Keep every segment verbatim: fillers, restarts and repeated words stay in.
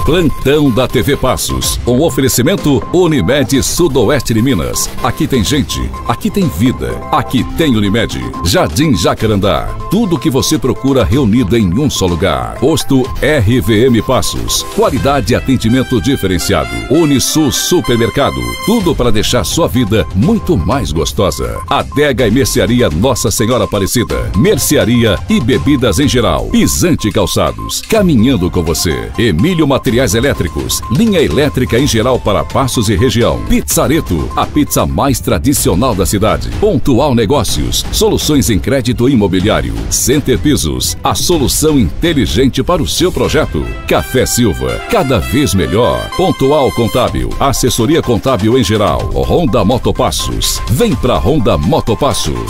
Plantão da T V Passos. Um oferecimento Unimed Sudoeste de Minas. Aqui tem gente, aqui tem vida, aqui tem Unimed. Jardim Jacarandá. Tudo o que você procura reunido em um só lugar. Posto R V M Passos. Qualidade e atendimento diferenciado. Unisul Supermercado. Tudo para deixar sua vida muito mais gostosa. Adega e Mercearia Nossa Senhora Aparecida. Mercearia e bebidas em geral. Pisante Calçados. Caminhando com você. Emílio Materiais Elétricos. Linha elétrica em geral para Passos e região. Pizzareto. A pizza mais tradicional da cidade. Pontual Negócios. Soluções em crédito imobiliário. Center Pisos. A solução inteligente para o seu projeto. Café Silva. Cada vez melhor. Pontual Contábil. Assessoria contábil em geral. Honda Motopassos. Vem pra Honda Motopassos.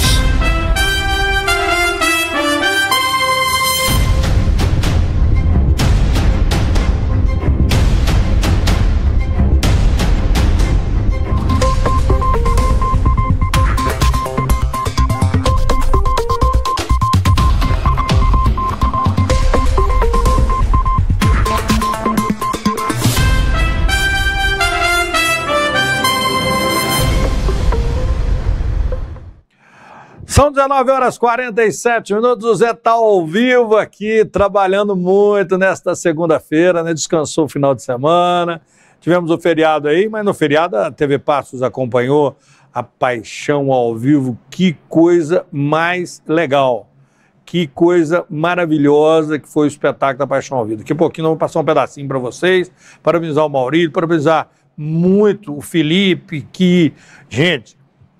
São dezenove horas e quarenta e sete minutos, o Zé está ao vivo aqui, trabalhando muito nesta segunda-feira, né? Descansou o final de semana, tivemos o feriado aí, mas no feriado a T V Passos acompanhou a Paixão ao vivo, que coisa mais legal, que coisa maravilhosa que foi o espetáculo da Paixão ao vivo. Daqui a pouquinho eu vou passar um pedacinho para vocês, parabenizar o Maurílio, parabenizar muito o Felipe, que, gente...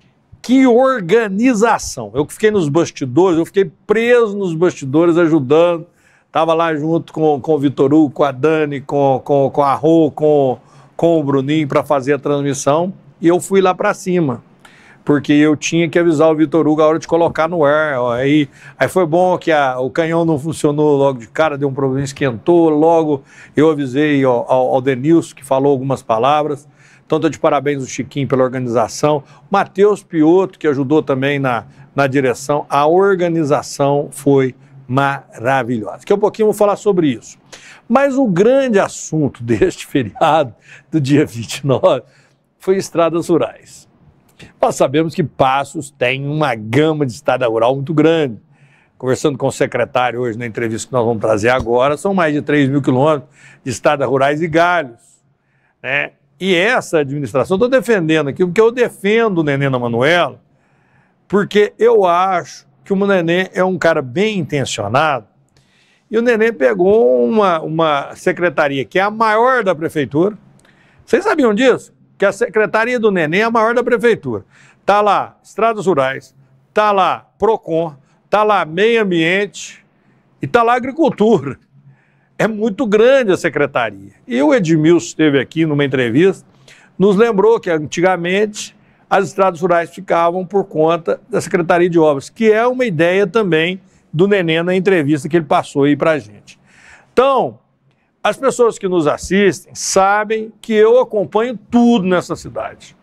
Que organização! Eu fiquei nos bastidores, eu fiquei preso nos bastidores ajudando. Estava lá junto com, com o Vitor Hugo, com a Dani, com, com, com a Rô, com, com o Bruninho para fazer a transmissão. E eu fui lá para cima, porque eu tinha que avisar o Vitor Hugo a hora de colocar no ar. Ó. Aí, aí foi bom que a, o canhão não funcionou logo de cara, deu um problema, esquentou. Logo eu avisei ó, ao, ao Denilson, que falou algumas palavras. Então, estou de parabéns o Chiquinho pela organização. O Matheus Piotto, que ajudou também na, na direção. A organização foi maravilhosa. Daqui a pouquinho eu vou falar sobre isso. Mas o grande assunto deste feriado, do dia vinte e nove, foi estradas rurais. Nós sabemos que Passos tem uma gama de estrada rural muito grande. Conversando com o secretário hoje na entrevista que nós vamos trazer agora, são mais de três mil quilômetros de estradas rurais e galhos, né? E essa administração, estou defendendo aqui, porque eu defendo o Nenê na Manuela, porque eu acho que o Nenê é um cara bem intencionado, e o Nenê pegou uma, uma secretaria que é a maior da prefeitura. Vocês sabiam disso? Que a secretaria do Nenê é a maior da prefeitura. Está lá Estradas Rurais, está lá Procon, está lá Meio Ambiente e está lá Agricultura. É muito grande a secretaria. E o Edmilson esteve aqui numa entrevista, nos lembrou que antigamente as estradas rurais ficavam por conta da Secretaria de Obras, que é uma ideia também do Nenê na entrevista que ele passou aí pra gente. Então, as pessoas que nos assistem sabem que eu acompanho tudo nessa cidade.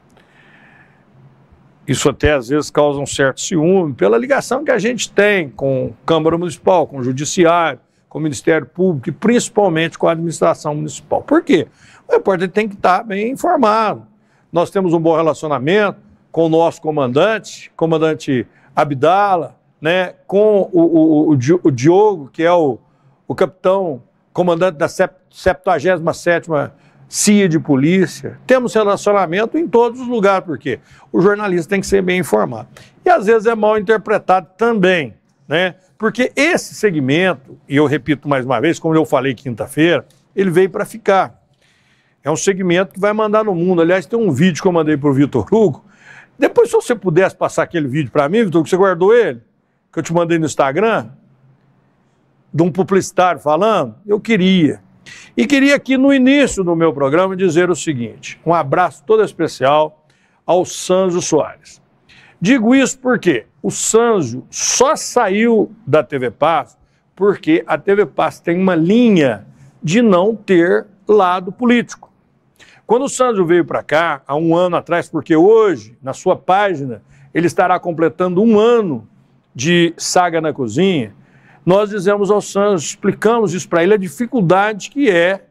Isso até às vezes causa um certo ciúme pela ligação que a gente tem com a Câmara Municipal, com o Judiciário, com o Ministério Público e principalmente com a administração municipal. Por quê? O repórter tem que estar bem informado. Nós temos um bom relacionamento com o nosso comandante, comandante Abdala, né, com o, o, o, o Diogo, que é o, o capitão, comandante da septuagésima sétima C I A de polícia. Temos relacionamento em todos os lugares, porque o jornalista tem que ser bem informado. E às vezes é mal interpretado também, né? Porque esse segmento, e eu repito mais uma vez, como eu falei quinta-feira, ele veio para ficar. É um segmento que vai mandar no mundo. Aliás, tem um vídeo que eu mandei para o Vitor Hugo. Depois, se você pudesse passar aquele vídeo para mim, Vitor, que você guardou ele, que eu te mandei no Instagram, de um publicitário falando, eu queria. E queria aqui no início do meu programa dizer o seguinte, um abraço todo especial ao Sâncio Soares. Digo isso porque o Sâncio só saiu da T V Passos porque a T V Passos tem uma linha de não ter lado político. Quando o Sâncio veio para cá, há um ano atrás, porque hoje, na sua página, ele estará completando um ano de Saga na Cozinha, nós dizemos ao Sâncio, explicamos isso para ele, a dificuldade que é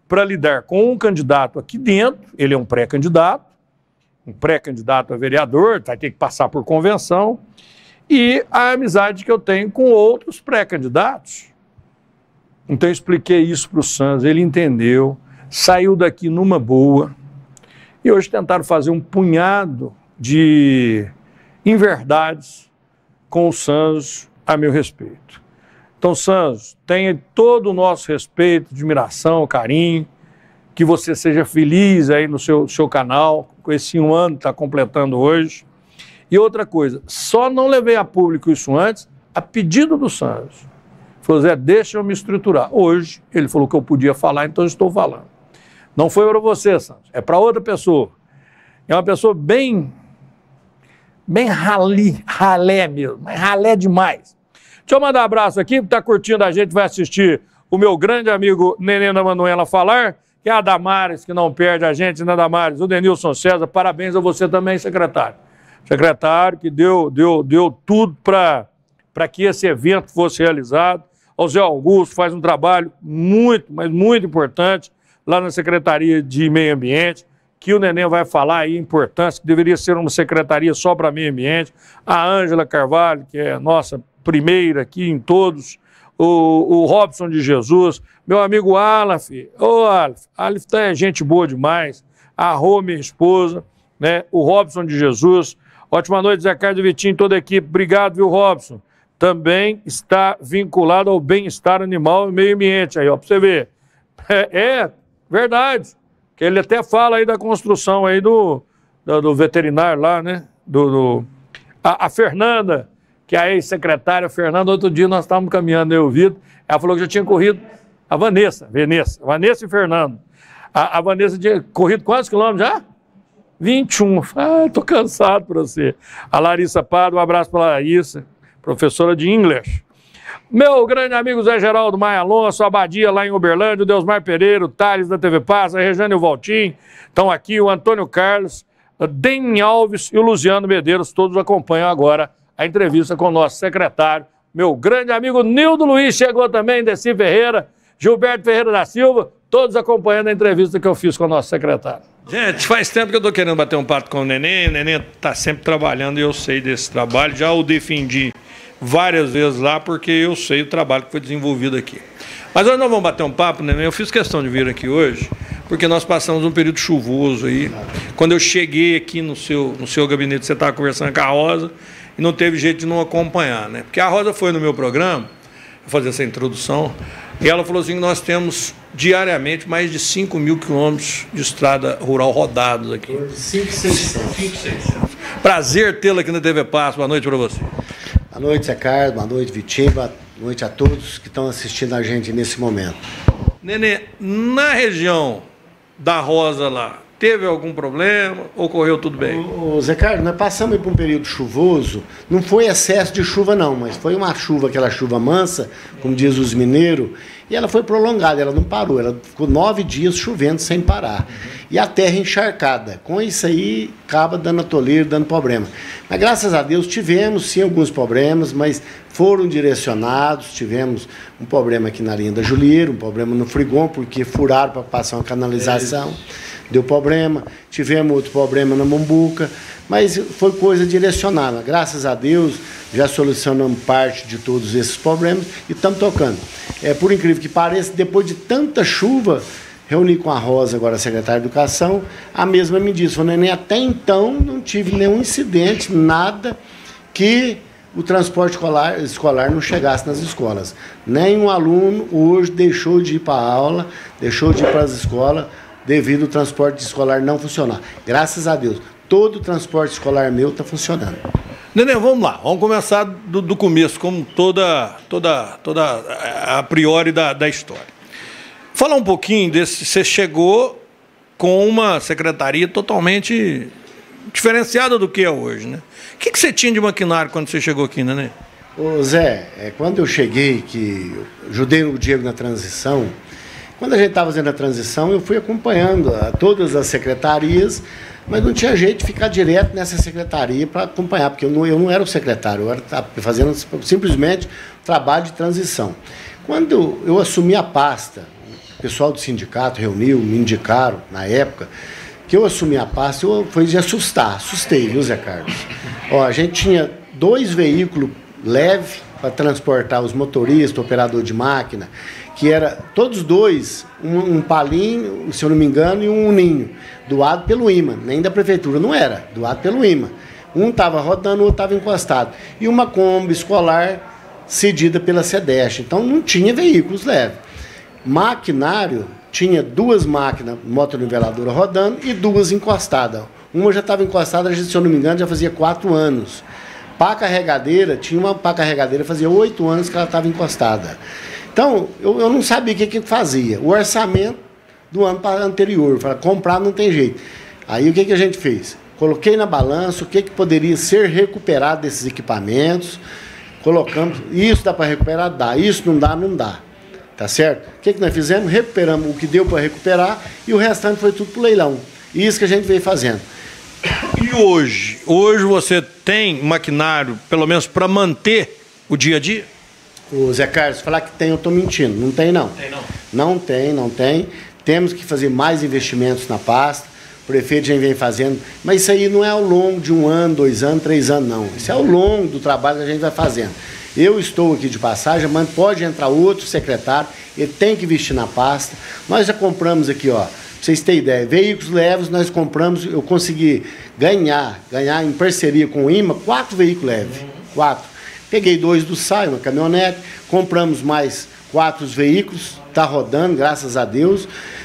para lidar com um candidato aqui dentro, ele é um pré-candidato, um pré-candidato a vereador, vai ter que passar por convenção, e a amizade que eu tenho com outros pré-candidatos. Então eu expliquei isso para o Santos, ele entendeu, saiu daqui numa boa, e hoje tentaram fazer um punhado de inverdades com o Santos a meu respeito. Então, Santos, tenha todo o nosso respeito, admiração, carinho, que você seja feliz aí no seu, seu canal, com esse um ano que está completando hoje. E outra coisa, só não levei a público isso antes, a pedido do Santos. Falou, Zé, deixa eu me estruturar. Hoje, ele falou que eu podia falar, então eu estou falando. Não foi para você, Santos, é para outra pessoa. É uma pessoa bem, bem rali, ralé mesmo, mas ralé demais. Deixa eu mandar um abraço aqui, que está curtindo a gente, vai assistir o meu grande amigo Nenê da Manuela falar, que é a Damares, que não perde a gente, né, Damares? O Denilson César, parabéns a você também, secretário. Secretário que deu, deu, deu tudo para que esse evento fosse realizado. O Zé Augusto faz um trabalho muito, mas muito importante lá na Secretaria de Meio Ambiente, que o Nenê vai falar aí a importância, que deveria ser uma secretaria só para meio ambiente. A Ângela Carvalho, que é nossa primeira aqui em todos, o, o Robson de Jesus, meu amigo Alaf, ô Alaf, Alaf é gente boa demais, a Rô, minha esposa, né? O Robson de Jesus, ótima noite, Zé Carlos e Vitinho, toda a equipe, obrigado, viu, Robson? Também está vinculado ao bem-estar animal e meio ambiente, aí, ó, para você ver. É, é verdade, que ele até fala aí da construção aí do, do, do veterinário lá, né? Do, do, a, a Fernanda, que é a ex-secretária Fernanda, outro dia nós estávamos caminhando, eu e o Vitor, ela falou que já tinha corrido, a Vanessa, Vanessa, Vanessa e Fernando. A, a Vanessa tinha corrido quantos quilômetros já? vinte e um. Ah, estou cansado por você. A Larissa Pardo, um abraço para a Larissa, professora de inglês. Meu grande amigo Zé Geraldo Maia Alonso, a Abadia lá em Uberlândia, o Deusmar Pereira, o Thales da T V Passa, a Rejane e o Valtim, estão aqui, o Antônio Carlos, o Deni Alves e o Luciano Medeiros, todos acompanham agora a entrevista com o nosso secretário, meu grande amigo Nildo Luiz, chegou também, Desi Ferreira, Gilberto Ferreira da Silva, todos acompanhando a entrevista que eu fiz com o nosso secretário. Gente, faz tempo que eu estou querendo bater um papo com o Nenê, o Nenê está sempre trabalhando e eu sei desse trabalho, já o defendi várias vezes lá, porque eu sei o trabalho que foi desenvolvido aqui. Mas hoje nós vamos bater um papo, Nenê, eu fiz questão de vir aqui hoje, porque nós passamos um período chuvoso aí. Quando eu cheguei aqui no seu, no seu gabinete, você estava conversando com a Rosa, e não teve jeito de não acompanhar, né? Porque a Rosa foi no meu programa, vou fazer essa introdução, e ela falou assim que nós temos diariamente mais de cinco mil quilômetros de estrada rural rodados aqui. cinco mil e seiscentos. Prazer tê-la aqui na T V Passo. Boa noite para você. Boa noite, Zé Carlos. Boa noite, Vitinho. Boa noite a todos que estão assistindo a gente nesse momento. Nenê, na região da Rosa lá, teve algum problema? Ocorreu tudo bem? Ô, ô, Zé Carlos, nós passamos por um período chuvoso, não foi excesso de chuva não, mas foi uma chuva, aquela chuva mansa, como diz os mineiros, e ela foi prolongada, ela não parou, ela ficou nove dias chovendo sem parar. E a terra encharcada, com isso aí acaba dando atoleiro, dando problema. Mas graças a Deus tivemos sim alguns problemas, mas foram direcionados, tivemos um problema aqui na linha da Julieiro, um problema no Frigon, porque furaram para passar uma canalização. Deu problema, tivemos outro problema na Mombuca, mas foi coisa direcionada. Graças a Deus, já solucionamos parte de todos esses problemas e estamos tocando. É, por incrível que pareça, depois de tanta chuva, reuni com a Rosa, agora a secretária de Educação, a mesma me disse, falou, Nenê, até então não tive nenhum incidente, nada que o transporte escolar, escolar não chegasse nas escolas. Nenhum aluno hoje deixou de ir para a aula, deixou de ir para as escolas, devido ao transporte escolar não funcionar. Graças a Deus, todo o transporte escolar meu está funcionando. Nenê, vamos lá, vamos começar do, do começo, como toda, toda, toda a priori da, da história. Fala um pouquinho desse, você chegou com uma secretaria totalmente diferenciada do que é hoje, né? O que, que você tinha de maquinário quando você chegou aqui, Nenê? Ô Zé, é, quando eu cheguei, que eu ajudei o Diego na transição, quando a gente estava fazendo a transição, eu fui acompanhando a todas as secretarias, mas não tinha jeito de ficar direto nessa secretaria para acompanhar, porque eu não, eu não era o secretário, eu era fazendo simplesmente trabalho de transição. Quando eu assumi a pasta, o pessoal do sindicato reuniu, me indicaram na época, que eu assumi a pasta, eu, foi de assustar, assustei, viu, Zé Carlos? Ó, a gente tinha dois veículos leves para transportar os motoristas, o operador de máquina, que era todos dois, um, um palinho, se eu não me engano, e um ninho, doado pelo I M A, nem da prefeitura, não era, doado pelo I M A. Um estava rodando, o outro estava encostado. E uma Kombi escolar cedida pela SEDESH, então não tinha veículos leves. Maquinário, tinha duas máquinas motoniveladoras rodando e duas encostadas. Uma já estava encostada, se eu não me engano, já fazia quatro anos. Pá carregadeira, tinha uma pá carregadeira, fazia oito anos que ela estava encostada. Então, eu, eu não sabia o que, que fazia. O orçamento do ano anterior, para comprar não tem jeito. Aí o que, que a gente fez? Coloquei na balança o que, que poderia ser recuperado desses equipamentos, colocamos, isso dá para recuperar? Dá, isso não dá, não dá. Tá certo? O que, que nós fizemos? Recuperamos o que deu para recuperar e o restante foi tudo para o leilão. Isso que a gente veio fazendo. E hoje? Hoje você tem maquinário, pelo menos para manter o dia a dia? O Zé Carlos, falar que tem, eu estou mentindo. Não tem, não. Tem, não. Não tem, não tem. Temos que fazer mais investimentos na pasta. O prefeito já vem fazendo. Mas isso aí não é ao longo de um ano, dois anos, três anos, não. Isso é ao longo do trabalho que a gente vai fazendo. Eu estou aqui de passagem, mas pode entrar outro secretário, ele tem que vestir na pasta. Nós já compramos aqui, ó. Pra vocês terem ideia, veículos leves nós compramos, eu consegui ganhar, ganhar em parceria com o I M A, quatro veículos leves, quatro. Peguei dois do S A I, uma caminhonete, compramos mais quatro veículos, está rodando, graças a Deus.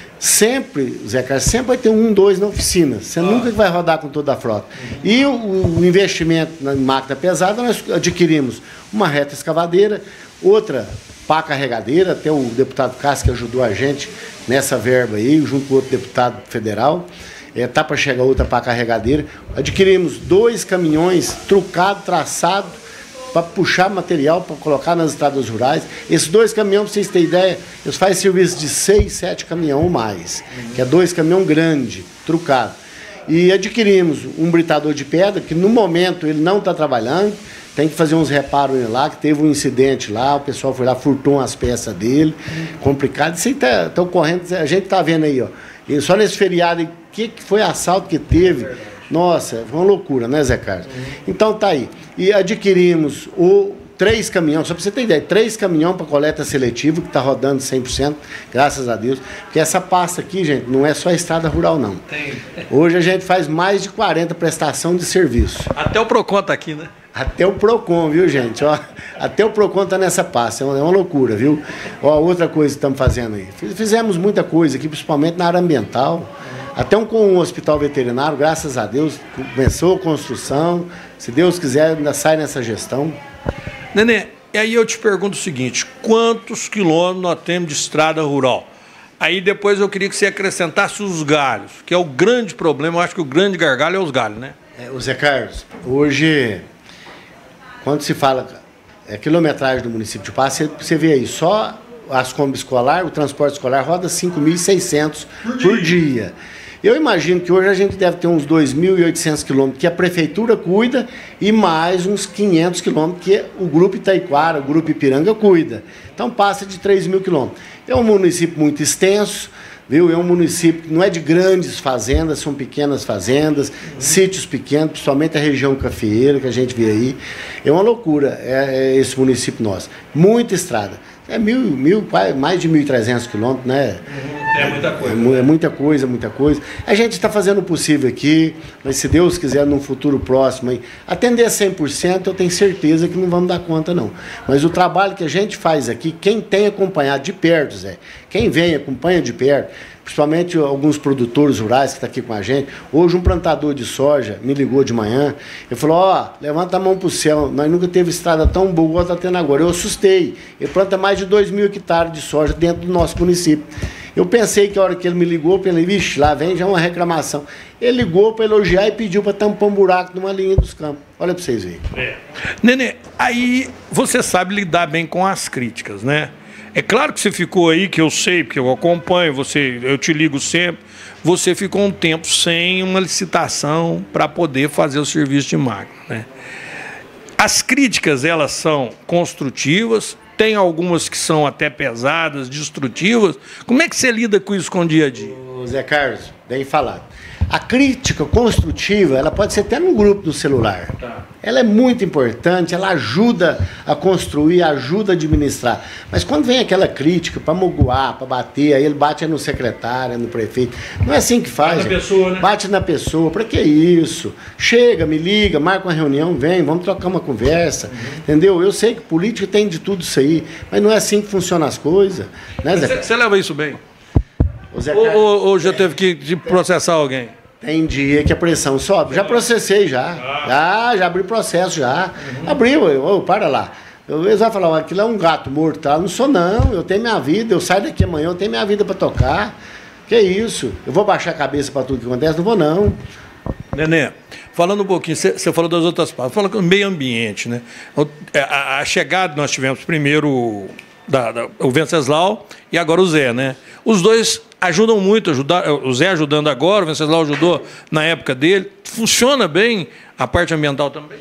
Sempre, Zé Carlos, sempre vai ter um, dois na oficina, você ah. nunca vai rodar com toda a frota. E o, o investimento na máquina pesada, nós adquirimos uma reta escavadeira, outra pá carregadeira, até o deputado Cássio que ajudou a gente nessa verba aí, junto com outro deputado federal, é, tá para chegar outra pá carregadeira. Adquirimos dois caminhões trucados, traçados, para puxar material, para colocar nas estradas rurais. Esses dois caminhões, para vocês terem ideia, eles fazem serviço de seis, sete caminhões ou mais, que é dois caminhões grandes, trucados. E adquirimos um britador de pedra, que no momento ele não está trabalhando, tem que fazer uns reparos lá, que teve um incidente lá, o pessoal foi lá, furtou umas peças dele, complicado. Isso aí está tá ocorrendo, a gente está vendo aí, ó. E só nesse feriado, o que, que foi assalto que teve? Nossa, foi uma loucura, né, Zé Carlos? Então tá aí. E adquirimos o, três caminhões, só para você ter ideia, três caminhões para coleta seletiva, que está rodando cem por cento, graças a Deus. Porque essa pasta aqui, gente, não é só estrada rural, não. Tem. Hoje a gente faz mais de quarenta prestação de serviço. Até o PROCON está aqui, né? Até o PROCON, viu, gente? Ó, até o PROCON está nessa pasta, é uma, é uma loucura, viu? Ó, outra coisa que estamos fazendo aí. Fizemos muita coisa aqui, principalmente na área ambiental. Até um, com um hospital veterinário, graças a Deus, começou a construção. Se Deus quiser, ainda sai nessa gestão. Nenê, e aí eu te pergunto o seguinte, quantos quilômetros nós temos de estrada rural? Aí depois eu queria que você acrescentasse os galhos, que é o grande problema, eu acho que o grande gargalo é os galhos, né? É, o Zé Carlos, hoje, quando se fala é, quilometragem do município de Passo, você, você vê aí, só as Kombi escolar, o transporte escolar roda cinco mil e seiscentos por, por dia. Eu imagino que hoje a gente deve ter uns dois mil e oitocentos quilômetros que a prefeitura cuida e mais uns quinhentos quilômetros que o Grupo Itaiquara, o Grupo Ipiranga cuida. Então passa de três mil quilômetros. É um município muito extenso, viu? É um município que não é de grandes fazendas, são pequenas fazendas, uhum. sítios pequenos, principalmente a região cafeeira que a gente vê aí. É uma loucura é, é esse município nosso. Muita estrada. É mil, mil, mais de mil e trezentos quilômetros, né? É muita coisa. É, é muita coisa, muita coisa. A gente está fazendo o possível aqui, mas se Deus quiser, num futuro próximo, aí, atender cem por cento, eu tenho certeza que não vamos dar conta, não. Mas o trabalho que a gente faz aqui, quem tem acompanhado de perto, Zé, quem vem, acompanha de perto, principalmente alguns produtores rurais que estão aqui com a gente. Hoje um plantador de soja me ligou de manhã, ele falou, ó, oh, levanta a mão pro céu, nós nunca teve estrada tão boa igual está tendo agora. Eu assustei, ele planta mais de dois mil hectares de soja dentro do nosso município. Eu pensei que a hora que ele me ligou, eu falei, vixe, lá vem já uma reclamação. Ele ligou para elogiar e pediu para tampar um buraco numa linha dos campos. Olha para vocês verem. É. Nenê, aí você sabe lidar bem com as críticas, né? É claro que você ficou aí, que eu sei, porque eu acompanho, você, eu te ligo sempre, você ficou um tempo sem uma licitação para poder fazer o serviço de máquina, né? As críticas, elas são construtivas, tem algumas que são até pesadas, destrutivas. Como é que você lida com isso com o dia a dia? Ô, Zé Carlos, bem falado. A crítica construtiva, ela pode ser até no grupo do celular. Tá. Ela é muito importante, ela ajuda a construir, ajuda a administrar. Mas quando vem aquela crítica para mogoar, para bater, aí ele bate no secretário, no prefeito. Não é assim que faz. Bate na pessoa, né? Bate na pessoa. Para que isso? Chega, me liga, marca uma reunião, vem, vamos trocar uma conversa. Uhum. Entendeu? Eu sei que política tem de tudo isso aí, mas não é assim que funcionam as coisas. Né, Zé? Você leva isso bem? Ou, ou, ou já teve que processar alguém? Tem dia que a pressão sobe. Já processei, já. Já, já abri processo, já. Uhum. Abri, ô, para lá. Eu, eles vão falar, aquilo é um gato morto, tá? Não sou, não. Eu tenho minha vida, eu saio daqui amanhã, eu tenho minha vida para tocar. Que isso? Eu vou baixar a cabeça para tudo que acontece? Não vou, não. Nenê, falando um pouquinho, você falou das outras partes, falando do meio ambiente, né? A, a chegada, nós tivemos primeiro da, da, o Venceslau e agora o Zé, né? Os dois ajudam muito, ajudar, o Zé ajudando agora, o Venceslau ajudou na época dele. Funciona bem a parte ambiental também?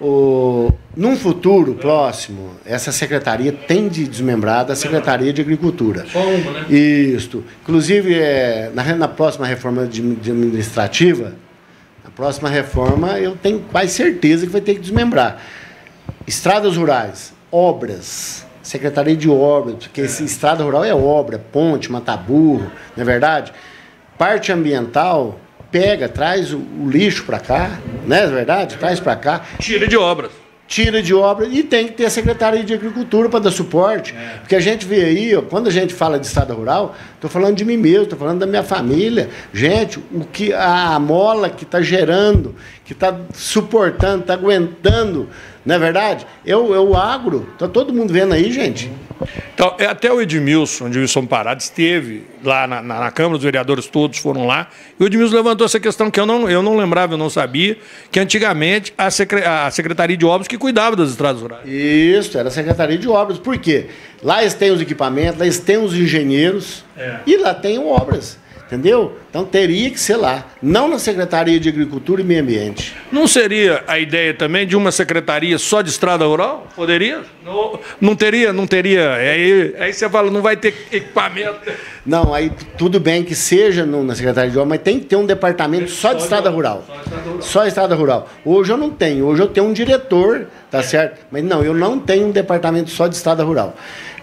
O, num futuro próximo, essa secretaria tem de desmembrar da Secretaria de Agricultura. Só uma, né? Isso. Inclusive, é, na, na próxima reforma de, de administrativa, na próxima reforma, eu tenho quase certeza que vai ter que desmembrar. Estradas rurais, obras, Secretaria de Obras, porque é. esse estrada rural é obra, ponte, mata-burro, não é verdade? Parte ambiental, pega, traz o, o lixo para cá, não é verdade? Traz para cá. Tira de obras. Tira de obras e tem que ter a Secretaria de Agricultura para dar suporte. É. Porque a gente vê aí, ó, quando a gente fala de estrada rural, estou falando de mim mesmo, estou falando da minha família. Gente, o que a mola que está gerando, que está suportando, está aguentando, não é verdade? Eu, eu agro, está todo mundo vendo aí, gente. Então, até o Edmilson, Edmilson Parada, esteve lá na, na, na Câmara, os vereadores todos foram lá, e o Edmilson levantou essa questão que eu não, eu não lembrava, eu não sabia, que antigamente a, secre, a Secretaria de Obras que cuidava das estradas rurais. Isso, era a Secretaria de Obras. Por quê? Lá eles têm os equipamentos, lá eles têm os engenheiros, é. e lá tem obras. Entendeu? Então teria que ser lá, não na Secretaria de Agricultura e Meio Ambiente. Não seria a ideia também de uma secretaria só de estrada rural? Poderia? Não, não teria, não teria. Aí, aí você fala, não vai ter equipamento. Não, aí tudo bem que seja no, na Secretaria de Obras, mas tem que ter um departamento só, só de estrada de, rural. Só estrada rural. Só estrada rural. Hoje eu não tenho, hoje eu tenho um diretor, tá é. certo? Mas não, eu não tenho um departamento só de estrada rural.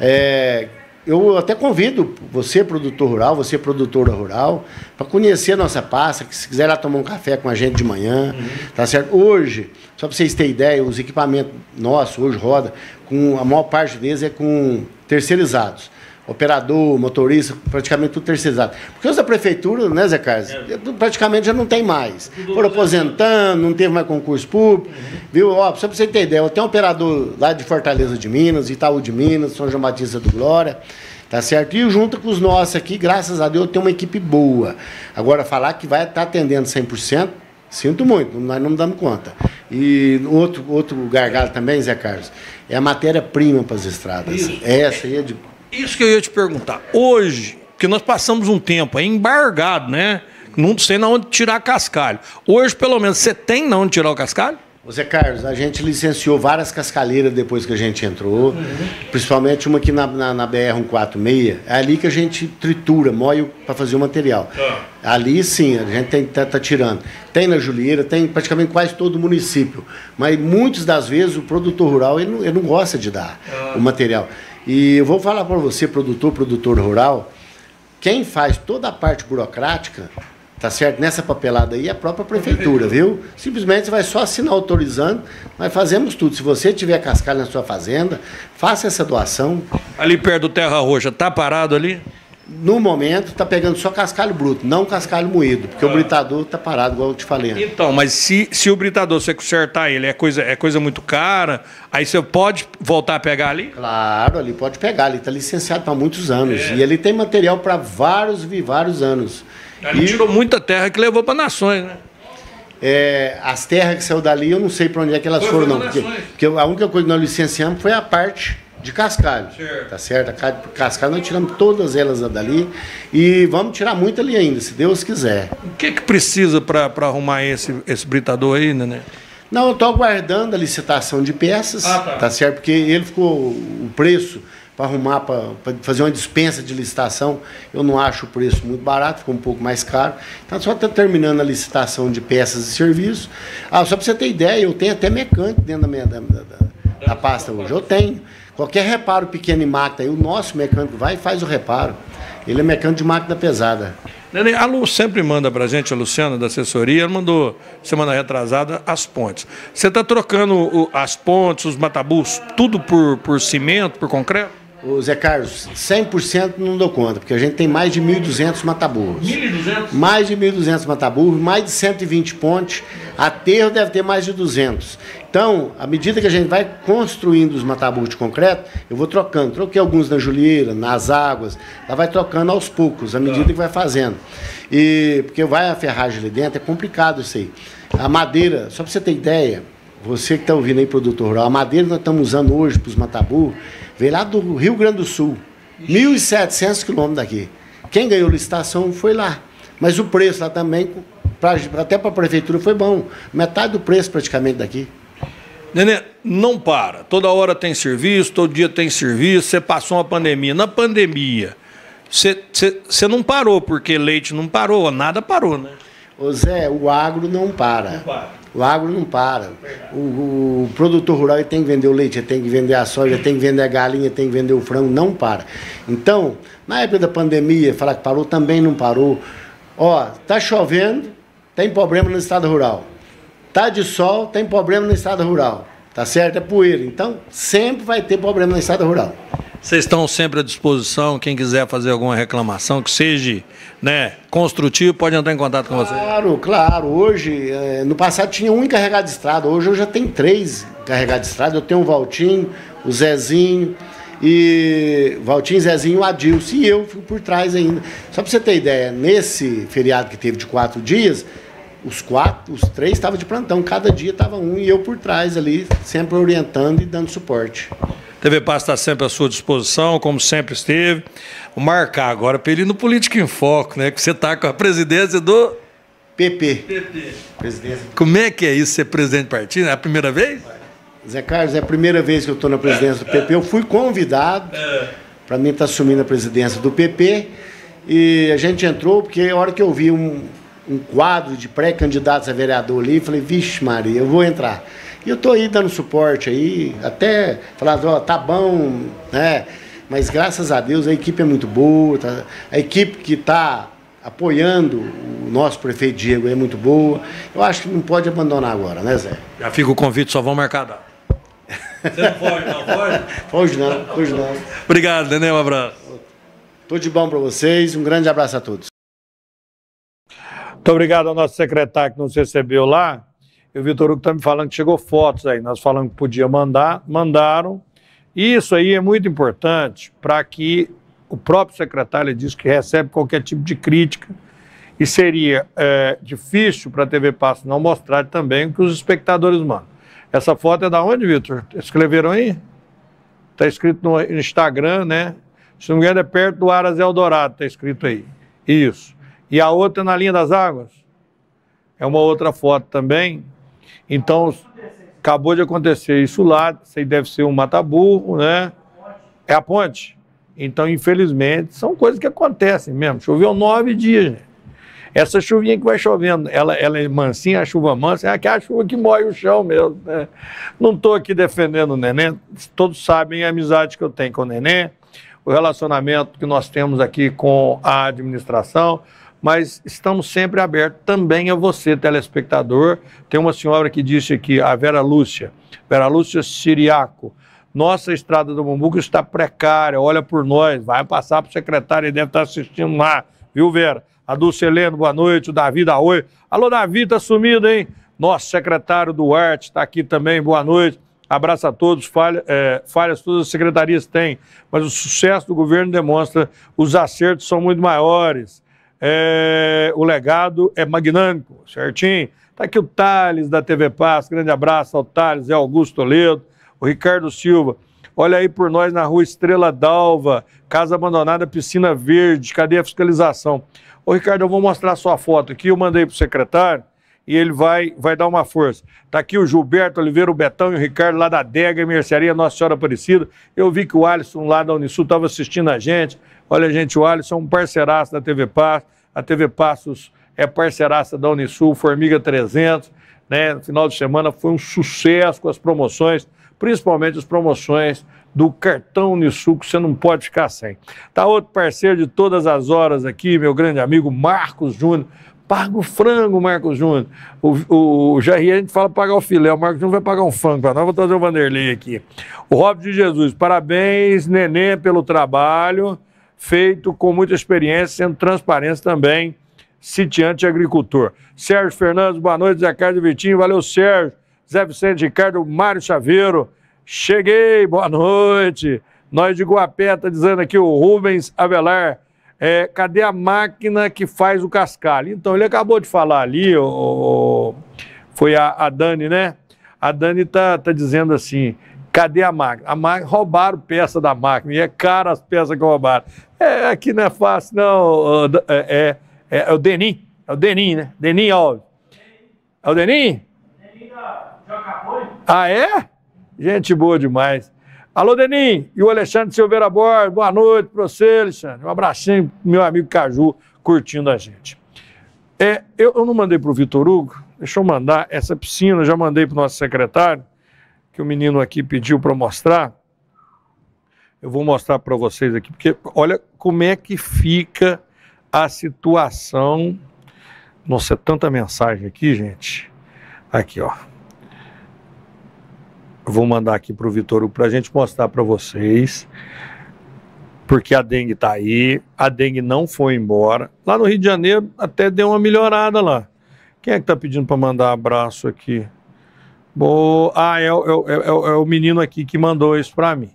É... Eu até convido você, produtor rural, você, produtora rural, para conhecer a nossa pasta, que se quiser lá tomar um café com a gente de manhã, uhum. tá certo? Hoje, só para vocês terem ideia, os equipamentos nossos hoje roda, com, a maior parte deles é com terceirizados. Operador, motorista, praticamente tudo terceirizado. Porque os da prefeitura, né, Zé Carlos, é. praticamente já não tem mais. Foram aposentando, não teve mais concurso público, uhum. viu? Ó, só para você ter ideia, eu tenho um operador lá de Fortaleza de Minas, Itaú de Minas, São João Batista do Glória, tá certo? E junto com os nossos aqui, graças a Deus, tem uma equipe boa. Agora, falar que vai estar atendendo cem por cento, sinto muito, nós não damos conta. E outro, outro gargalo também, Zé Carlos, é a matéria-prima para as estradas. Isso. Essa aí é de... Isso que eu ia te perguntar. Hoje, que nós passamos um tempo aí embargado, né? Não sei na onde tirar cascalho. Hoje, pelo menos, você tem na onde tirar o cascalho? Zé Carlos, a gente licenciou várias cascalheiras depois que a gente entrou, uhum. principalmente uma aqui na, na, na B R cento e quarenta e seis. É ali que a gente tritura, moe para fazer o material. Ah. Ali sim, a gente está tá tirando. Tem na Julieira, tem praticamente quase todo o município. Mas muitas das vezes o produtor rural ele não, ele não gosta de dar ah. o material. E eu vou falar para você, produtor, produtor rural, quem faz toda a parte burocrática, tá certo? Nessa papelada aí é a própria prefeitura, viu? Simplesmente você vai só assinar autorizando, nós fazemos tudo. Se você tiver cascalho na sua fazenda, faça essa doação. Ali perto do Terra Roxa, tá parado ali? No momento, está pegando só cascalho bruto, não cascalho moído, porque ah. o britador está parado, igual eu te falei. Então, mas se, se o britador, você consertar ele, é coisa, é coisa muito cara, aí você pode voltar a pegar ali? Claro, ali pode pegar, ele está licenciado para muitos anos. É. E ele tem material para vários e vários anos. Ele e... tirou muita terra que levou para Nações, né? É, as terras que saiu dali, eu não sei para onde é que elas foi foram, não. Porque, porque a única coisa que nós licenciamos foi a parte... de cascalho, certo. Tá certo? A cascalho nós tiramos todas elas dali e vamos tirar muito ali ainda, se Deus quiser. O que que precisa para arrumar esse, esse britador aí, né? Não, eu estou aguardando a licitação de peças, ah, tá. tá certo? Porque ele ficou, o preço para arrumar, para fazer uma dispensa de licitação, eu não acho o preço muito barato, ficou um pouco mais caro. Então só está terminando a licitação de peças e serviços. Ah, só para você ter ideia, eu tenho até mecânico dentro da minha da, da, da pasta hoje. Eu tenho. Qualquer reparo pequeno em máquina, aí o nosso mecânico vai e faz o reparo. Ele é mecânico de máquina pesada. Nenê, a Lu sempre manda para a gente, a Luciana da assessoria, ela mandou semana retrasada as pontes. Você está trocando o, as pontes, os matabus, tudo por, por cimento, por concreto? Ô Zé Carlos, cem por cento não dou conta, porque a gente tem mais de mil e duzentos mataburros. mil e duzentos? Mais de mil e duzentos mataburros, mais de cento e vinte pontes, aterro deve ter mais de duzentos. Então, à medida que a gente vai construindo os mataburros de concreto, eu vou trocando. Troquei alguns na Julieira, nas águas, ela vai trocando aos poucos, à medida que vai fazendo. E, porque vai a ferragem ali dentro, é complicado isso aí. A madeira, só para você ter ideia, você que está ouvindo aí, produtor rural, a madeira que nós estamos usando hoje para os mataburros, veio lá do Rio Grande do Sul, mil e setecentos quilômetros daqui. Quem ganhou licitação foi lá. Mas o preço lá também, pra, até para a prefeitura, foi bom. Metade do preço praticamente daqui. Nenê, não para. Toda hora tem serviço, todo dia tem serviço. Você passou uma pandemia. Na pandemia, você, você, você não parou, porque leite não parou, nada parou, né? Ô Zé, o agro não para. Não para. O agro não para. O, o, o produtor rural ele tem que vender o leite, ele tem que vender a soja, ele tem que vender a galinha, tem que vender o frango, não para. Então, na época da pandemia, falar que parou, também não parou. Ó, tá chovendo, tem problema no estado rural. Tá de sol, tem problema no estado rural. Tá certo? É poeira. Então, sempre vai ter problema no estado rural. Vocês estão sempre à disposição, quem quiser fazer alguma reclamação, que seja, né, construtivo, pode entrar em contato com vocês. Claro, claro. Hoje, é, no passado tinha um encarregado de estrada, hoje eu já tenho três encarregados de estrada. Eu tenho o Valtinho, o Zezinho, e Valtinho, Zezinho, o Adilson, e eu fico por trás ainda. Só para você ter ideia, nesse feriado que teve de quatro dias, os quatro, os três estavam de plantão, cada dia estava um, e eu por trás ali, sempre orientando e dando suporte. T V Passo está sempre à sua disposição, como sempre esteve. Vou marcar agora para ele ir no Política em Foco, né? Que você está com a presidência do P P. P P. Presidência. Como é que é isso, ser presidente do partido? É a primeira vez? Zé Carlos, é a primeira vez que eu estou na presidência do P P. Eu fui convidado para mim estar assumindo a presidência do P P. E a gente entrou porque a hora que eu vi um, um quadro de pré-candidatos a vereador ali, falei, vixe Maria, eu vou entrar. E eu estou aí dando suporte aí, até falando, ó, tá bom, né? Mas graças a Deus a equipe é muito boa, tá? A equipe que está apoiando o nosso prefeito Diego é muito boa. Eu acho que não pode abandonar agora, né, Zé? Já fica o convite, só vão marcar a data. Você não pode, não pode? Hoje não, hoje não. Obrigado, Nenê, um abraço. Tudo de bom para vocês, um grande abraço a todos. Muito obrigado ao nosso secretário que nos recebeu lá. E o Vitor Hugo está me falando que chegou fotos aí. Nós falamos que podia mandar, mandaram. Isso aí é muito importante para que o próprio secretário diz que recebe qualquer tipo de crítica. E seria é, difícil para a T V Passo não mostrar também o que os espectadores mandam. Essa foto é da onde, Vitor? Escreveram aí? Está escrito no Instagram, né? Se não me engano, é perto do Aras Eldorado, está escrito aí. Isso. E a outra é na linha das águas. É uma outra foto também. Então, acabou de acontecer isso lá. Isso aí deve ser um mata-burro, né? É a ponte. Então, infelizmente, são coisas que acontecem mesmo. Choveu nove dias, gente. Essa chuvinha que vai chovendo, ela, ela é mansinha, a chuva mansa, é aquela chuva que moe o chão mesmo, né? Não estou aqui defendendo o Nenê. Todos sabem a amizade que eu tenho com o Nenê, o relacionamento que nós temos aqui com a administração, mas estamos sempre abertos também a você, telespectador. Tem uma senhora que disse aqui, a Vera Lúcia, Vera Lúcia Siriaco, nossa estrada do Bambuco está precária, olha por nós, vai passar para o secretário, ele deve estar assistindo lá, viu, Vera? A Dulce Heleno, boa noite, o Davi da Oi. Alô, Davi, tá sumido, hein? Nosso secretário Duarte está aqui também, boa noite. Abraço a todos, falha, é, falhas todas as secretarias têm, mas o sucesso do governo demonstra os acertos são muito maiores. É, o legado é magnânimo, certinho? Está aqui o Thales da T V Passo, grande abraço ao Thales, é Augusto Toledo, o Ricardo Silva. Olha aí por nós na rua Estrela d'Alva, casa abandonada, piscina verde, cadê a fiscalização? Ô Ricardo, eu vou mostrar a sua foto aqui, eu mandei para o secretário, e ele vai, vai dar uma força. Está aqui o Gilberto Oliveira, o Betão e o Ricardo lá da Adega e Mercearia Nossa Senhora Aparecida. Eu vi que o Alisson lá da Unisul estava assistindo a gente. Olha, gente, o Alisson é um parceiraço da T V Passos. A T V Passos é parceiraça da Unisul, Formiga trezentos. Né? No final de semana foi um sucesso com as promoções, principalmente as promoções do cartão Unisul, que você não pode ficar sem. Tá outro parceiro de todas as horas aqui, meu grande amigo Marcos Júnior. Paga o frango, Marcos Júnior. O, o, o Jair, a gente fala pagar o filé, o Marcos Júnior vai pagar um frango para nós. Vou trazer o Vanderlei aqui. O Robson de Jesus, parabéns, Nenê, pelo trabalho feito com muita experiência, sendo transparente também, sitiante e agricultor. Sérgio Fernandes, boa noite, Zé Carlos e Vitinho, valeu, Sérgio. Zé Vicente Ricardo, Mário Chaveiro, cheguei, boa noite. Nós de Guapé, tá dizendo aqui o Rubens Avelar, é, cadê a máquina que faz o cascalho? Então, ele acabou de falar ali, o, o, foi a, a Dani, né? A Dani tá, tá dizendo assim, cadê a máquina? A máquina, roubaram peça da máquina, e é cara as peças que roubaram. É, aqui não é fácil, não, é, é, é o Denim, é o Denim, né? Denim Alves. É o Denim? Denim da Jocapõe. Ah, é? Gente boa demais. Alô, Denim, e o Alexandre Silveira Borges, boa noite para você, Alexandre. Um abracinho pro meu amigo Caju, curtindo a gente. É, eu, eu não mandei para o Vitor Hugo, deixa eu mandar essa piscina, já mandei para o nosso secretário, que o menino aqui pediu para mostrar. Eu vou mostrar para vocês aqui, porque olha como é que fica a situação. Nossa, é tanta mensagem aqui, gente. Aqui, ó. Vou mandar aqui para o Vitor Hugo para a gente mostrar para vocês, porque a dengue está aí, a dengue não foi embora. Lá no Rio de Janeiro até deu uma melhorada lá. Quem é que está pedindo para mandar abraço aqui? Boa. Ah, é, é, é, é o menino aqui que mandou isso para mim.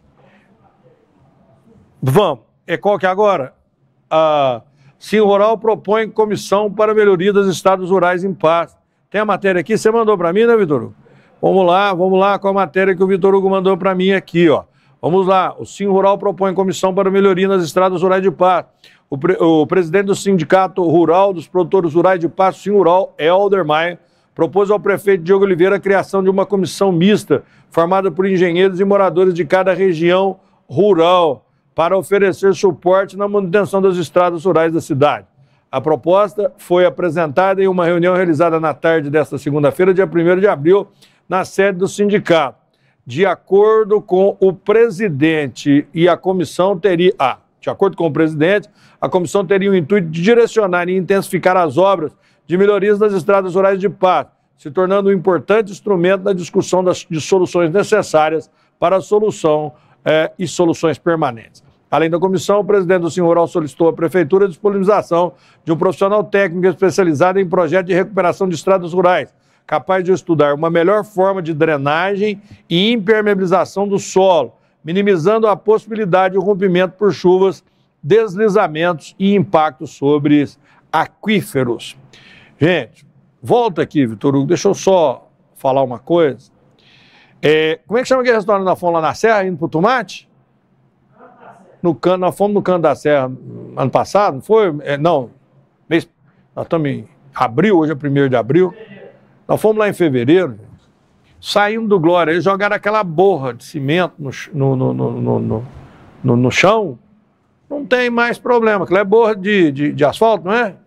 Vamos. É qual que é agora? A Sim Rural propõe comissão para melhoria dos estados rurais em paz. Tem a matéria aqui? Você mandou para mim, né, Vitor Hugo? Vamos lá, vamos lá com a matéria que o Vitor Hugo mandou para mim aqui, ó. Vamos lá, o Sim Rural propõe comissão para melhoria nas estradas rurais de Patos. O, pre o presidente do Sindicato Rural dos Produtores Rurais de Patos, Sim Rural, Helder Maia, propôs ao prefeito Diogo Oliveira a criação de uma comissão mista, formada por engenheiros e moradores de cada região rural, para oferecer suporte na manutenção das estradas rurais da cidade. A proposta foi apresentada em uma reunião realizada na tarde desta segunda-feira, dia primeiro de abril, na sede do sindicato. De acordo com o presidente e a comissão teria... Ah, de acordo com o presidente, a comissão teria o intuito de direcionar e intensificar as obras de melhorias das estradas rurais de Patos, se tornando um importante instrumento na discussão das, de soluções necessárias para a solução eh, e soluções permanentes. Além da comissão, o presidente do Sim Rural solicitou à Prefeitura a disponibilização de um profissional técnico especializado em projeto de recuperação de estradas rurais, capaz de estudar uma melhor forma de drenagem e impermeabilização do solo, minimizando a possibilidade de rompimento por chuvas, deslizamentos e impactos sobre aquíferos. Gente, volta aqui, Vitor Hugo, deixa eu só falar uma coisa. É, como é que chama aquele restaurante nós fomos lá na Serra, indo pro Tomate? No can, nós fomos no Canto da Serra ano passado, não foi? É, não, mês, nós estamos em abril, hoje é primeiro de abril. Nós fomos lá em fevereiro, saímos do Glória, eles jogaram aquela borra de cimento no, no, no, no, no, no, no chão, não tem mais problema, aquilo é borra de, de, de asfalto, não é?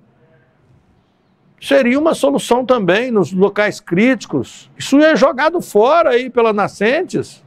Seria uma solução também nos locais críticos. Isso é jogado fora aí pelas nascentes.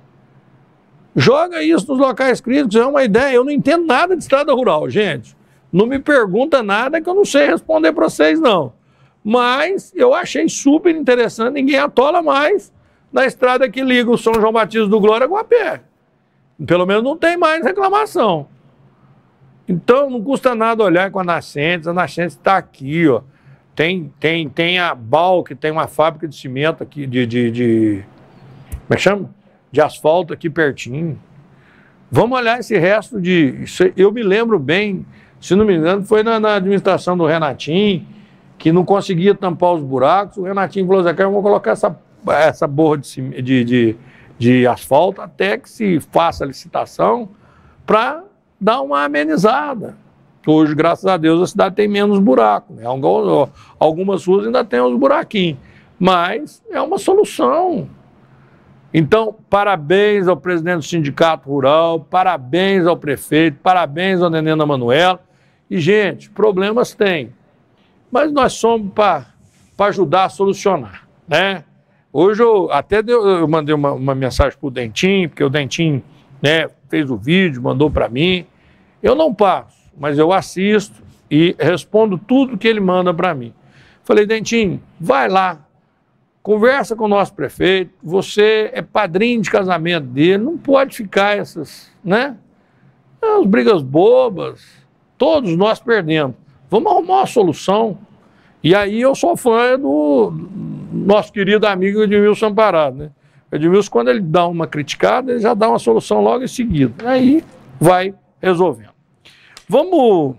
Joga isso nos locais críticos, é uma ideia. Eu não entendo nada de estrada rural, gente. Não me pergunta nada que eu não sei responder para vocês, não. Mas eu achei super interessante, ninguém atola mais na estrada que liga o São João Batista do Glória a Guapé. Pelo menos não tem mais reclamação. Então não custa nada olhar com a Nascentes, a Nascentes está aqui, ó. Tem, tem, tem a Bal, que tem uma fábrica de cimento aqui, de, de, de... Como é que chama? De asfalto aqui pertinho. Vamos olhar esse resto de... Eu me lembro bem, se não me engano, foi na, na administração do Renatinho, que não conseguia tampar os buracos. O Renatinho falou, Zé Carlos, vamos colocar essa, essa borra de, de, de, de asfalto até que se faça a licitação para dar uma amenizada. Hoje, graças a Deus, a cidade tem menos buracos, né? Algumas ruas ainda tem uns buraquinhos. mas é uma solução. Então, parabéns ao presidente do Sindicato Rural, parabéns ao prefeito, parabéns ao Nenê Manuela. E, gente, problemas tem, mas nós somos para ajudar a solucionar, né? Hoje eu até deu, eu mandei uma, uma mensagem para o Dentinho, porque o Dentinho, né, fez o vídeo, mandou para mim. Eu não passo, mas eu assisto e respondo tudo que ele manda para mim. Falei, Dentinho, vai lá, conversa com o nosso prefeito, você é padrinho de casamento dele, não pode ficar essas, né? As brigas bobas, todos nós perdemos. Vamos arrumar uma solução. E aí eu sou fã do nosso querido amigo Edmilson Amparado, né? Edmilson, quando ele dá uma criticada, ele já dá uma solução logo em seguida. Aí vai resolvendo. Vamos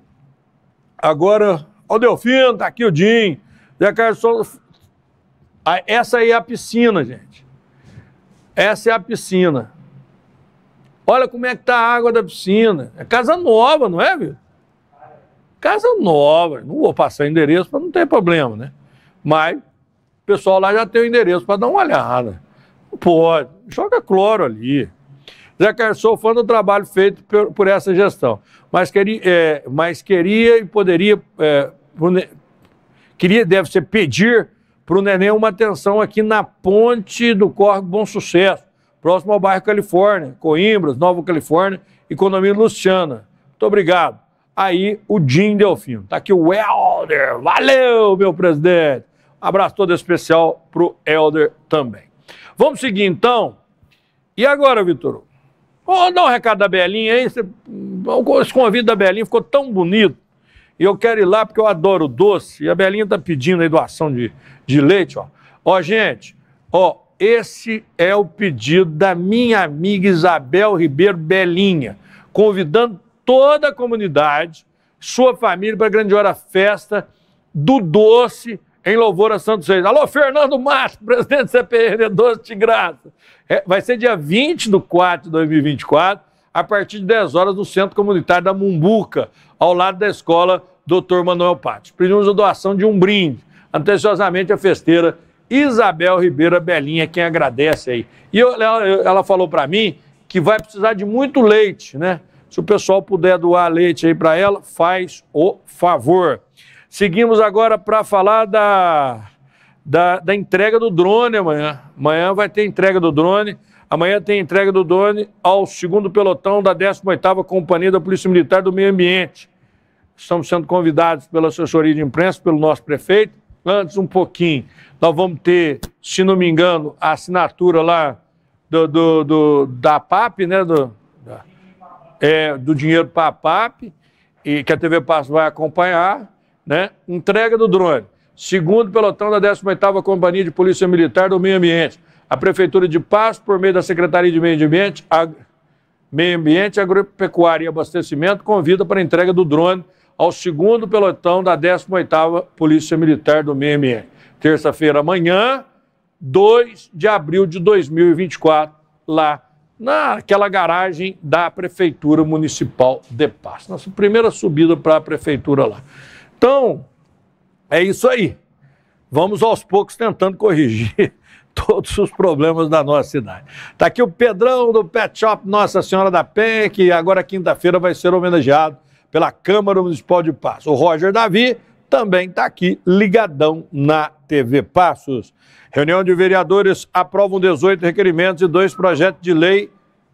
agora ao Delfino, tá aqui o Jim. Zé Carlos, essa aí é a piscina, gente. Essa é a piscina. Olha como é que tá a água da piscina. É casa nova, não é, viu? Casa nova. Não vou passar endereço para não ter problema, né? Mas o pessoal lá já tem o endereço para dar uma olhada. Não pode. Joga cloro ali. Zé Carlos, sou fã do trabalho feito por, por essa gestão. Mas queria, é, mas queria e poderia... É, queria, deve ser, pedir para o Nenê uma atenção aqui na ponte do Córrego Bom Sucesso, próximo ao bairro Califórnia, Coimbras, Nova Califórnia e Condomínio Luciana. Muito obrigado. Aí o Jim Delfino. Tá aqui o Helder. Valeu, meu presidente. Um abraço todo especial para o Helder também. Vamos seguir então. E agora, Vitor? Vou dar um recado da Belinha aí. Esse convite da Belinha ficou tão bonito. E eu quero ir lá porque eu adoro doce. E a Belinha tá pedindo aí doação de, de leite, ó. Ó, gente, ó, esse é o pedido da minha amiga Isabel Ribeiro Belinha, convidando toda a comunidade, sua família, para a grandiosa festa do doce em louvor a Santo Seis. Alô, Fernando Matos, presidente do C P R Doce de Graça. É, vai ser dia vinte de quatro de dois mil e vinte e quatro, a partir de dez horas, no Centro Comunitário da Mumbuca, ao lado da escola doutor Manuel Patti. Pedimos a doação de um brinde, anteciosamente a festeira Isabel Ribeiro Belinha, quem agradece aí. E eu, ela, ela falou para mim que vai precisar de muito leite, né? Se o pessoal puder doar leite aí para ela, faz o favor. Seguimos agora para falar da, da, da entrega do drone amanhã. Amanhã vai ter entrega do drone. Amanhã tem entrega do drone ao segundo pelotão da décima oitava Companhia da Polícia Militar do Meio Ambiente. Estamos sendo convidados pela assessoria de imprensa, pelo nosso prefeito. Antes, um pouquinho, nós vamos ter, se não me engano, a assinatura lá do, do, do, da P A P, né? Do, da, É, do dinheiro para a P A P, e que a T V Passo vai acompanhar, né? Entrega do drone. Segundo pelotão da décima oitava Companhia de Polícia Militar do Meio Ambiente. A Prefeitura de Passo, por meio da Secretaria de Meio Ambiente, Ag... Meio Ambiente, Agropecuária e Abastecimento, convida para a entrega do drone ao segundo pelotão da décima oitava Polícia Militar do Meio Ambiente. Terça-feira, amanhã, dois de abril de dois mil e vinte e quatro, lá naquela garagem da Prefeitura Municipal de Passo. Nossa primeira subida para a Prefeitura lá. Então, é isso aí. Vamos aos poucos tentando corrigir todos os problemas da nossa cidade. Está aqui o Pedrão do Pet Shop Nossa Senhora da Penha, que agora quinta-feira vai ser homenageado pela Câmara Municipal de Passos. O Roger Davi também está aqui ligadão na T V Passos. Reunião de vereadores aprovam dezoito requerimentos e dois projetos de lei.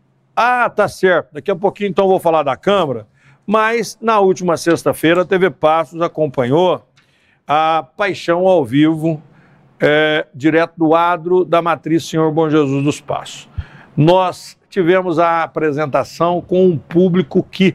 Ah, tá certo. Daqui a pouquinho, então, vou falar da Câmara. Mas, na última sexta-feira, a T V Passos acompanhou a Paixão ao Vivo, é, direto do adro da Matriz Senhor Bom Jesus dos Passos. Nós tivemos a apresentação com um público que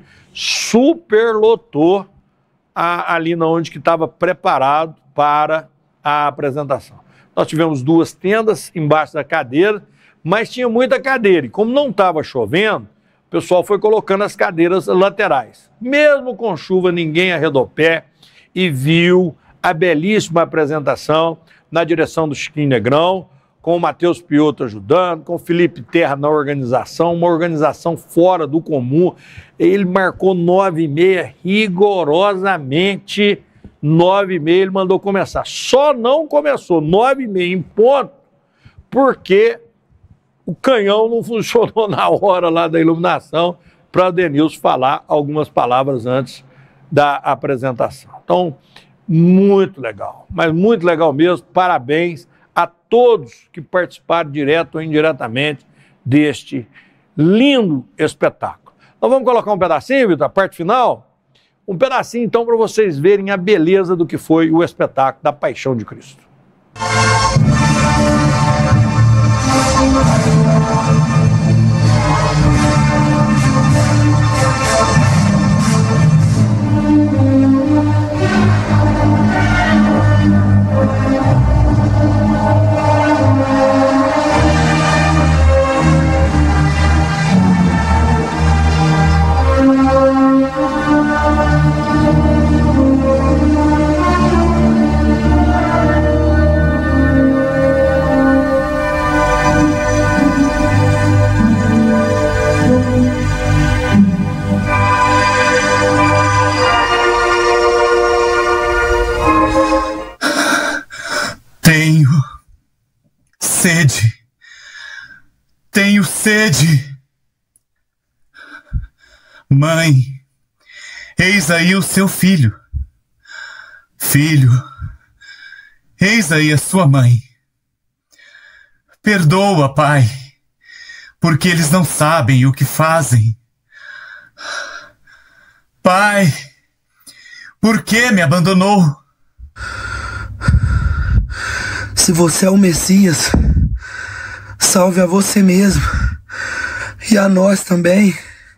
superlotou a, ali onde que estava preparado para a apresentação. Nós tivemos duas tendas embaixo da cadeira, mas tinha muita cadeira. E como não estava chovendo, o pessoal foi colocando as cadeiras laterais. Mesmo com chuva, ninguém arredou pé e viu a belíssima apresentação na direção do Chiquinho Negrão, com o Matheus Piotto ajudando, com o Felipe Terra na organização, uma organização fora do comum. Ele marcou nove e meia rigorosamente nove e meia ele mandou começar. Só não começou nove e meia em ponto, porque o canhão não funcionou na hora lá da iluminação para o Denilson falar algumas palavras antes da apresentação. Então, muito legal, mas muito legal mesmo. Parabéns a todos que participaram direto ou indiretamente deste lindo espetáculo. Então vamos colocar um pedacinho, Vitor, a parte final? Um pedacinho, então, para vocês verem a beleza do que foi o espetáculo da Paixão de Cristo. Tenho sede, tenho sede. Mãe, eis aí o seu filho. Filho, eis aí a sua mãe. Perdoa, Pai, porque eles não sabem o que fazem. Pai, por que me abandonou? Se você é o Messias, salve a você mesmo e a nós também.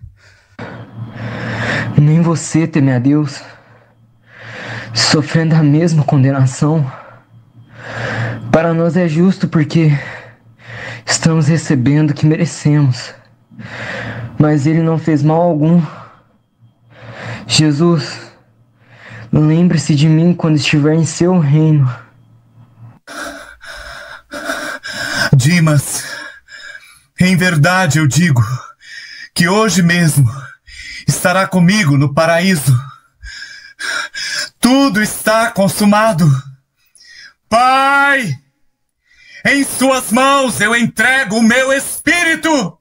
Nem você teme a Deus, sofrendo a mesma condenação. Para nós é justo porque estamos recebendo o que merecemos, mas Ele não fez mal algum. Jesus, lembre-se de mim quando estiver em seu reino. Dimas, em verdade eu digo que hoje mesmo estará comigo no paraíso. Tudo está consumado. Pai, em suas mãos eu entrego o meu espírito.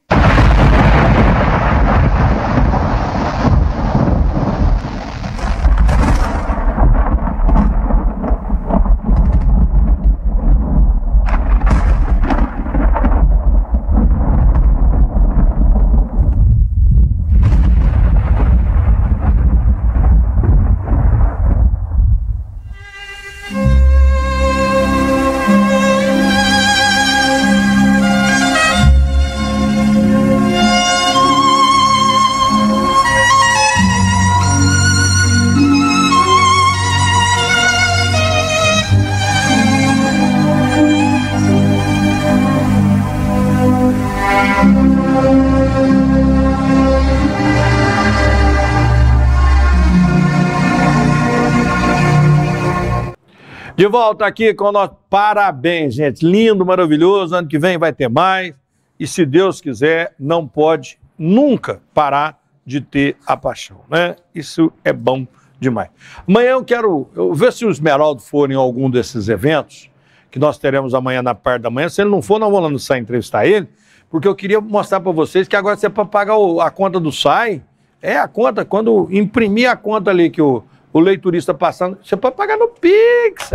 De volta aqui com o nosso parabéns, gente. Lindo, maravilhoso. Ano que vem vai ter mais. E se Deus quiser, não pode nunca parar de ter a paixão, né? Isso é bom demais. Amanhã eu quero eu ver se o Esmeraldo for em algum desses eventos que nós teremos amanhã na parte da manhã. Se ele não for, nós vamos lá no S A I entrevistar ele, porque eu queria mostrar para vocês que agora você é para pagar o, a conta do S A I, é a conta, quando imprimir a conta ali que o o leiturista passando, você pode pagar no Pix,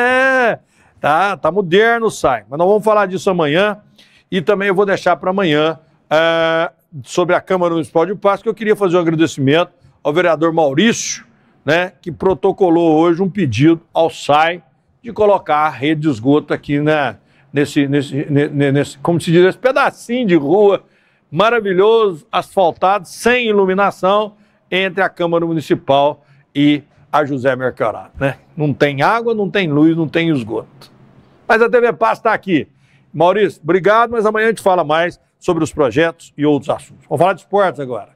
é, tá, tá moderno o S A I, mas nós vamos falar disso amanhã, e também eu vou deixar para amanhã é, sobre a Câmara Municipal de Passos, que eu queria fazer um agradecimento ao vereador Maurício, né, que protocolou hoje um pedido ao S A I de colocar a rede de esgoto aqui, né, nesse, nesse, nesse, como se diz, esse pedacinho de rua maravilhoso, asfaltado, sem iluminação, entre a Câmara Municipal e a José Mercado, né? Não tem água, não tem luz, não tem esgoto. Mas a T V Passos está aqui. Maurício, obrigado, mas amanhã a gente fala mais sobre os projetos e outros assuntos. Vamos falar de esportes agora.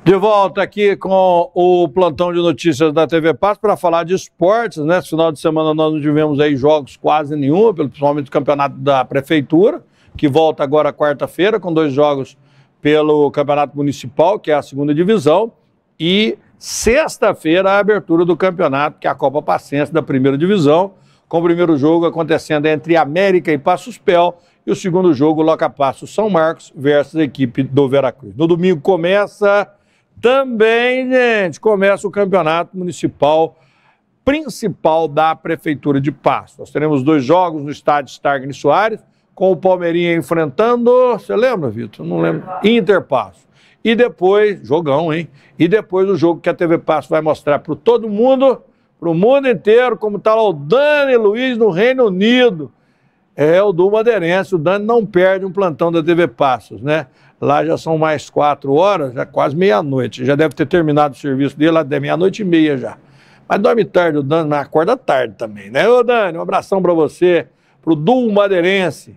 De volta aqui com o plantão de notícias da T V Passo para falar de esportes, né? Esse final de semana nós não tivemos aí jogos quase nenhum, principalmente o campeonato da Prefeitura, que volta agora quarta-feira com dois jogos pelo Campeonato Municipal, que é a segunda divisão, e sexta-feira a abertura do campeonato, que é a Copa Passense da primeira divisão, com o primeiro jogo acontecendo entre América e Passos Pel, e o segundo jogo, Loca Passo São Marcos versus a equipe do Veracruz. No domingo começa também, gente, começa o campeonato municipal principal da Prefeitura de Passos. Nós teremos dois jogos no estádio Stargni Soares, com o Palmeirinha enfrentando, você lembra, Vitor? Não lembro. Inter Passos. E depois, jogão, hein? E depois o jogo que a T V Passos vai mostrar para todo mundo, para o mundo inteiro, como está lá o Dani Luiz no Reino Unido. É o do Madeirense, o Dani não perde um plantão da T V Passos, né? Lá já são mais quatro horas, já quase meia-noite. Já deve ter terminado o serviço dele, lá de meia-noite e meia já. Mas dorme tarde o Dani, mas acorda tarde também, né? Ô Dani, um abração para você, pro do Madeirense.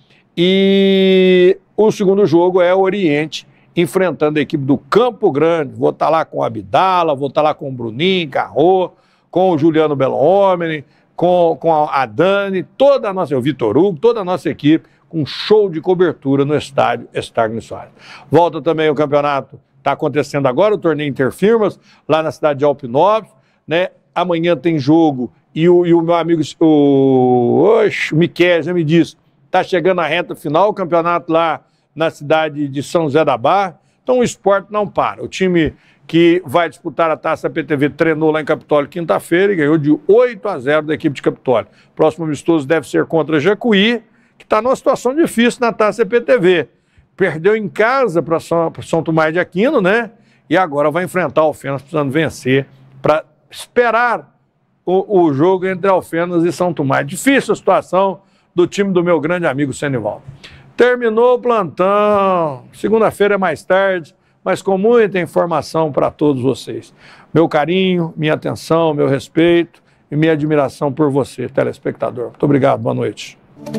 E o segundo jogo é o Oriente, enfrentando a equipe do Campo Grande. Vou estar lá com o Abdala, vou estar lá com o Bruninho, Carro, com o Juliano Belhomem, com, com a Dani, toda a nossa, o Vitor Hugo, toda a nossa equipe, com um show de cobertura no estádio Stargni Soares. Volta também o campeonato, está acontecendo agora, o torneio Interfirmas, lá na cidade de Alpinópolis, né? Amanhã tem jogo, e o, e o meu amigo, o, oxe, o Miquel já me disse, está chegando a reta final, o campeonato lá na cidade de São José da Barra, então o esporte não para. O time que vai disputar a Taça P T V treinou lá em Capitólio quinta-feira e ganhou de oito a zero da equipe de Capitólio. Próximo amistoso deve ser contra Jacuí, que está numa situação difícil na Taça P T V. Perdeu em casa para São, São Tomás de Aquino, né? E agora vai enfrentar o Alfenas precisando vencer para esperar o, o jogo entre Alfenas e São Tomás. Difícil a situação do time do meu grande amigo Senivaldo. Terminou o plantão. Segunda-feira é mais tarde, mas com muita informação para todos vocês. Meu carinho, minha atenção, meu respeito e minha admiração por você, telespectador. Muito obrigado, boa noite.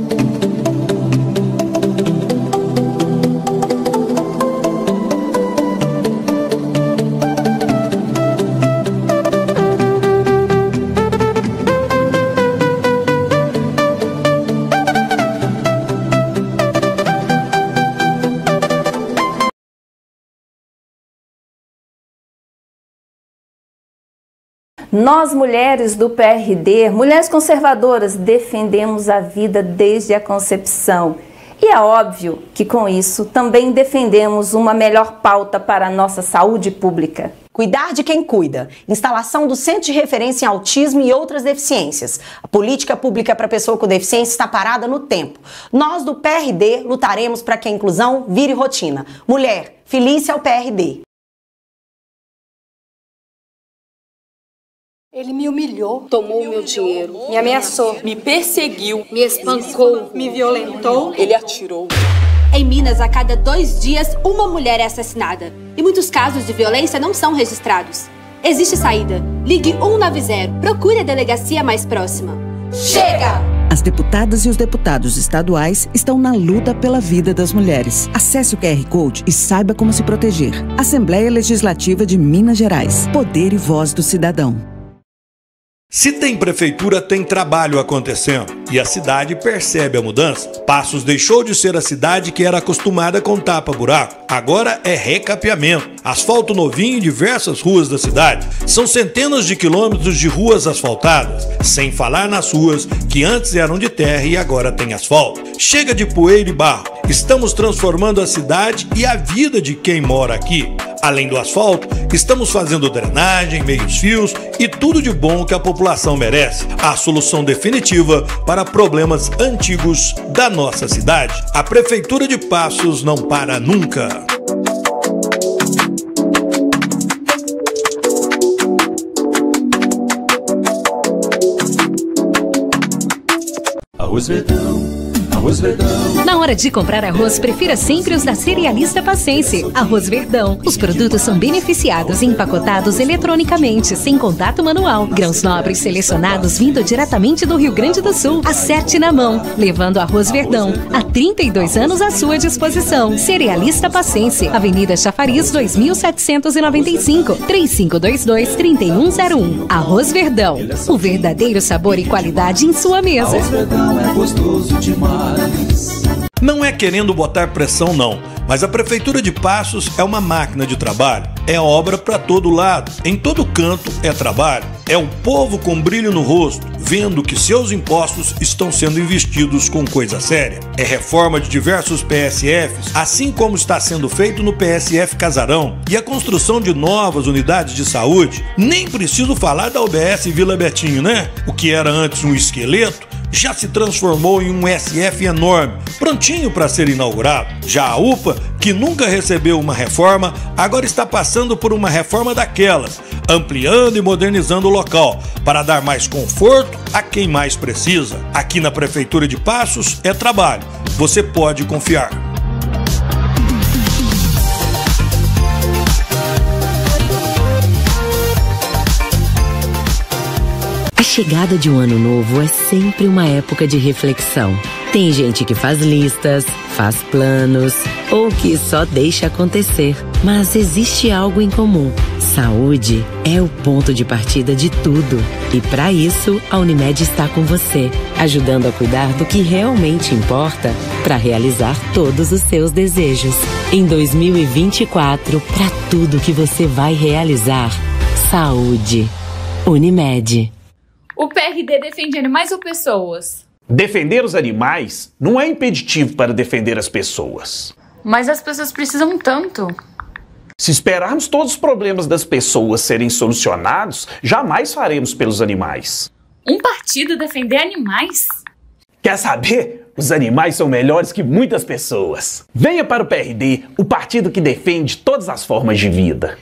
Nós, mulheres do P R D, mulheres conservadoras, defendemos a vida desde a concepção. E é óbvio que com isso também defendemos uma melhor pauta para a nossa saúde pública. Cuidar de quem cuida. Instalação do Centro de Referência em Autismo e outras deficiências. A política pública para a pessoa com deficiência está parada no tempo. Nós do P R D lutaremos para que a inclusão vire rotina. Mulher, Felícia ao P R D. Ele me humilhou, tomou o meu dinheiro, me ameaçou, me perseguiu, me espancou, me violentou, ele atirou. Em Minas, a cada dois dias, uma mulher é assassinada. E muitos casos de violência não são registrados. Existe saída. Ligue um nove zero. Procure a delegacia mais próxima. Chega! As deputadas e os deputados estaduais estão na luta pela vida das mulheres. Acesse o Q R Code e saiba como se proteger. Assembleia Legislativa de Minas Gerais. Poder e voz do cidadão. Se tem prefeitura, tem trabalho acontecendo. E a cidade percebe a mudança. Passos deixou de ser a cidade que era acostumada com tapa-buraco. Agora é recapeamento. Asfalto novinho em diversas ruas da cidade. São centenas de quilômetros de ruas asfaltadas. Sem falar nas ruas que antes eram de terra e agora tem asfalto. Chega de poeira e barro. Estamos transformando a cidade e a vida de quem mora aqui. Além do asfalto, estamos fazendo drenagem, meios fios e tudo de bom que a população merece. A solução definitiva para problemas antigos da nossa cidade. A Prefeitura de Passos não para nunca. Arroz Verdão, Arroz Verdão. Na hora de comprar arroz, prefira sempre os da Cerealista Pacense. Arroz Verdão. Os produtos são beneficiados e empacotados eletronicamente, sem contato manual. Grãos nobres selecionados vindo diretamente do Rio Grande do Sul. Acerte na mão, levando Arroz Verdão. Há trinta e dois anos à sua disposição. Cerealista Pacense, Avenida Chafariz, dois mil setecentos e noventa e cinco, três cinco dois dois, três um zero um. Arroz Verdão. O verdadeiro sabor e qualidade em sua mesa. Arroz Verdão é gostoso demais. Não é querendo botar pressão não, mas a Prefeitura de Passos é uma máquina de trabalho. É obra para todo lado, em todo canto é trabalho. É o povo com brilho no rosto, vendo que seus impostos estão sendo investidos com coisa séria. É reforma de diversos P S Fs, assim como está sendo feito no P S F Casarão, e a construção de novas unidades de saúde. Nem preciso falar da U B S Vila Betinho, né? O que era antes um esqueleto já se transformou em um S F enorme, prontinho para ser inaugurado. Já a U P A, que nunca recebeu uma reforma, agora está passando por uma reforma daquelas, ampliando e modernizando o local, para dar mais conforto a quem mais precisa. Aqui na Prefeitura de Passos é trabalho, você pode confiar. A chegada de um ano novo é sempre uma época de reflexão. Tem gente que faz listas, faz planos ou que só deixa acontecer. Mas existe algo em comum. Saúde é o ponto de partida de tudo. E para isso, a Unimed está com você, ajudando a cuidar do que realmente importa para realizar todos os seus desejos. Em dois mil e vinte e quatro, para tudo que você vai realizar, saúde. Unimed. O P R D defende animais ou pessoas? Defender os animais não é impeditivo para defender as pessoas. Mas as pessoas precisam tanto. Se esperarmos todos os problemas das pessoas serem solucionados, jamais faremos pelos animais. Um partido defender animais? Quer saber? Os animais são melhores que muitas pessoas. Venha para o P R D, o partido que defende todas as formas de vida.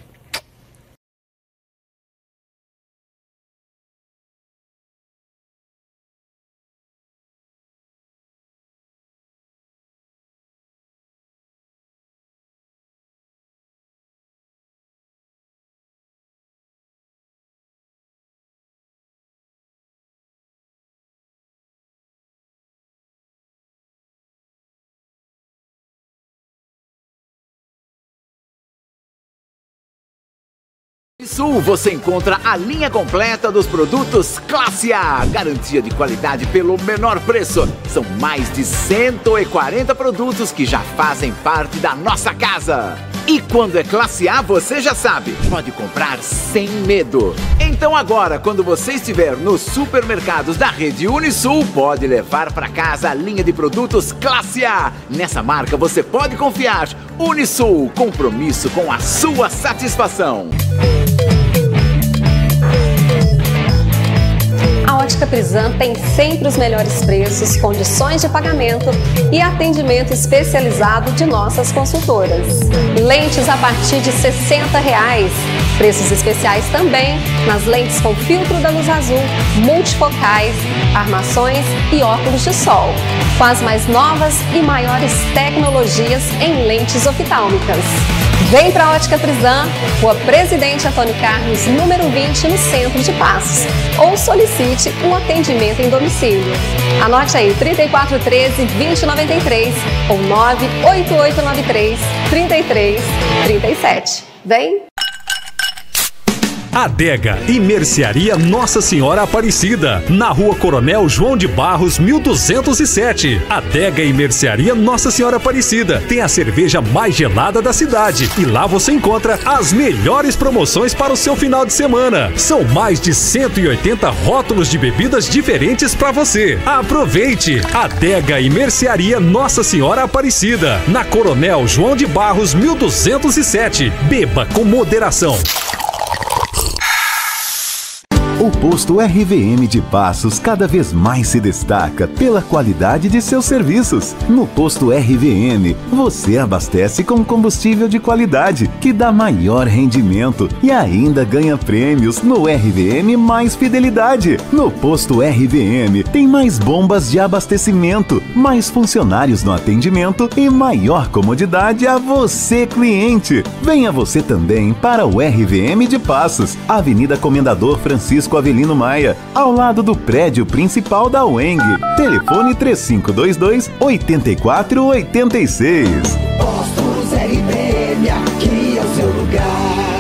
Sul você encontra a linha completa dos produtos Classe A, garantia de qualidade pelo menor preço. São mais de cento e quarenta produtos que já fazem parte da nossa casa. E quando é Classe A, você já sabe, pode comprar sem medo. Então agora, quando você estiver nos supermercados da rede Unisul, pode levar para casa a linha de produtos Classe A. Nessa marca você pode confiar. Unisul, compromisso com a sua satisfação. A Ótica Prisan tem sempre os melhores preços, condições de pagamento e atendimento especializado de nossas consultoras. Lentes a partir de sessenta reais. Preços especiais também nas lentes com filtro da luz azul, multifocais, armações e óculos de sol. Com as mais novas e maiores tecnologias em lentes oftálmicas. Vem para a Ótica Prisan, Rua Presidente Antônio Carlos, número vinte, no centro de Passos. Ou solicite um atendimento em domicílio. Anote aí, trinta e quatro, treze, vinte, noventa e três ou nove oito oito nove três, trinta e três, trinta e sete. Vem! Adega e Mercearia Nossa Senhora Aparecida, na Rua Coronel João de Barros, mil duzentos e sete. Adega e Mercearia Nossa Senhora Aparecida tem a cerveja mais gelada da cidade e lá você encontra as melhores promoções para o seu final de semana. São mais de cento e oitenta rótulos de bebidas diferentes para você. Aproveite! Adega e Mercearia Nossa Senhora Aparecida, na Coronel João de Barros, mil duzentos e sete. Beba com moderação. O posto R V M de Passos cada vez mais se destaca pela qualidade de seus serviços. No posto R V M, você abastece com combustível de qualidade, que dá maior rendimento e ainda ganha prêmios no R V M Mais Fidelidade. No posto R V M tem mais bombas de abastecimento, mais funcionários no atendimento e maior comodidade a você, cliente. Venha você também para o R V M de Passos, Avenida Comendador Francisco Avelino Maia, ao lado do prédio principal da U E N G. Telefone três cinco dois dois, oito quatro oito seis. Postos R V M, aqui é o seu lugar.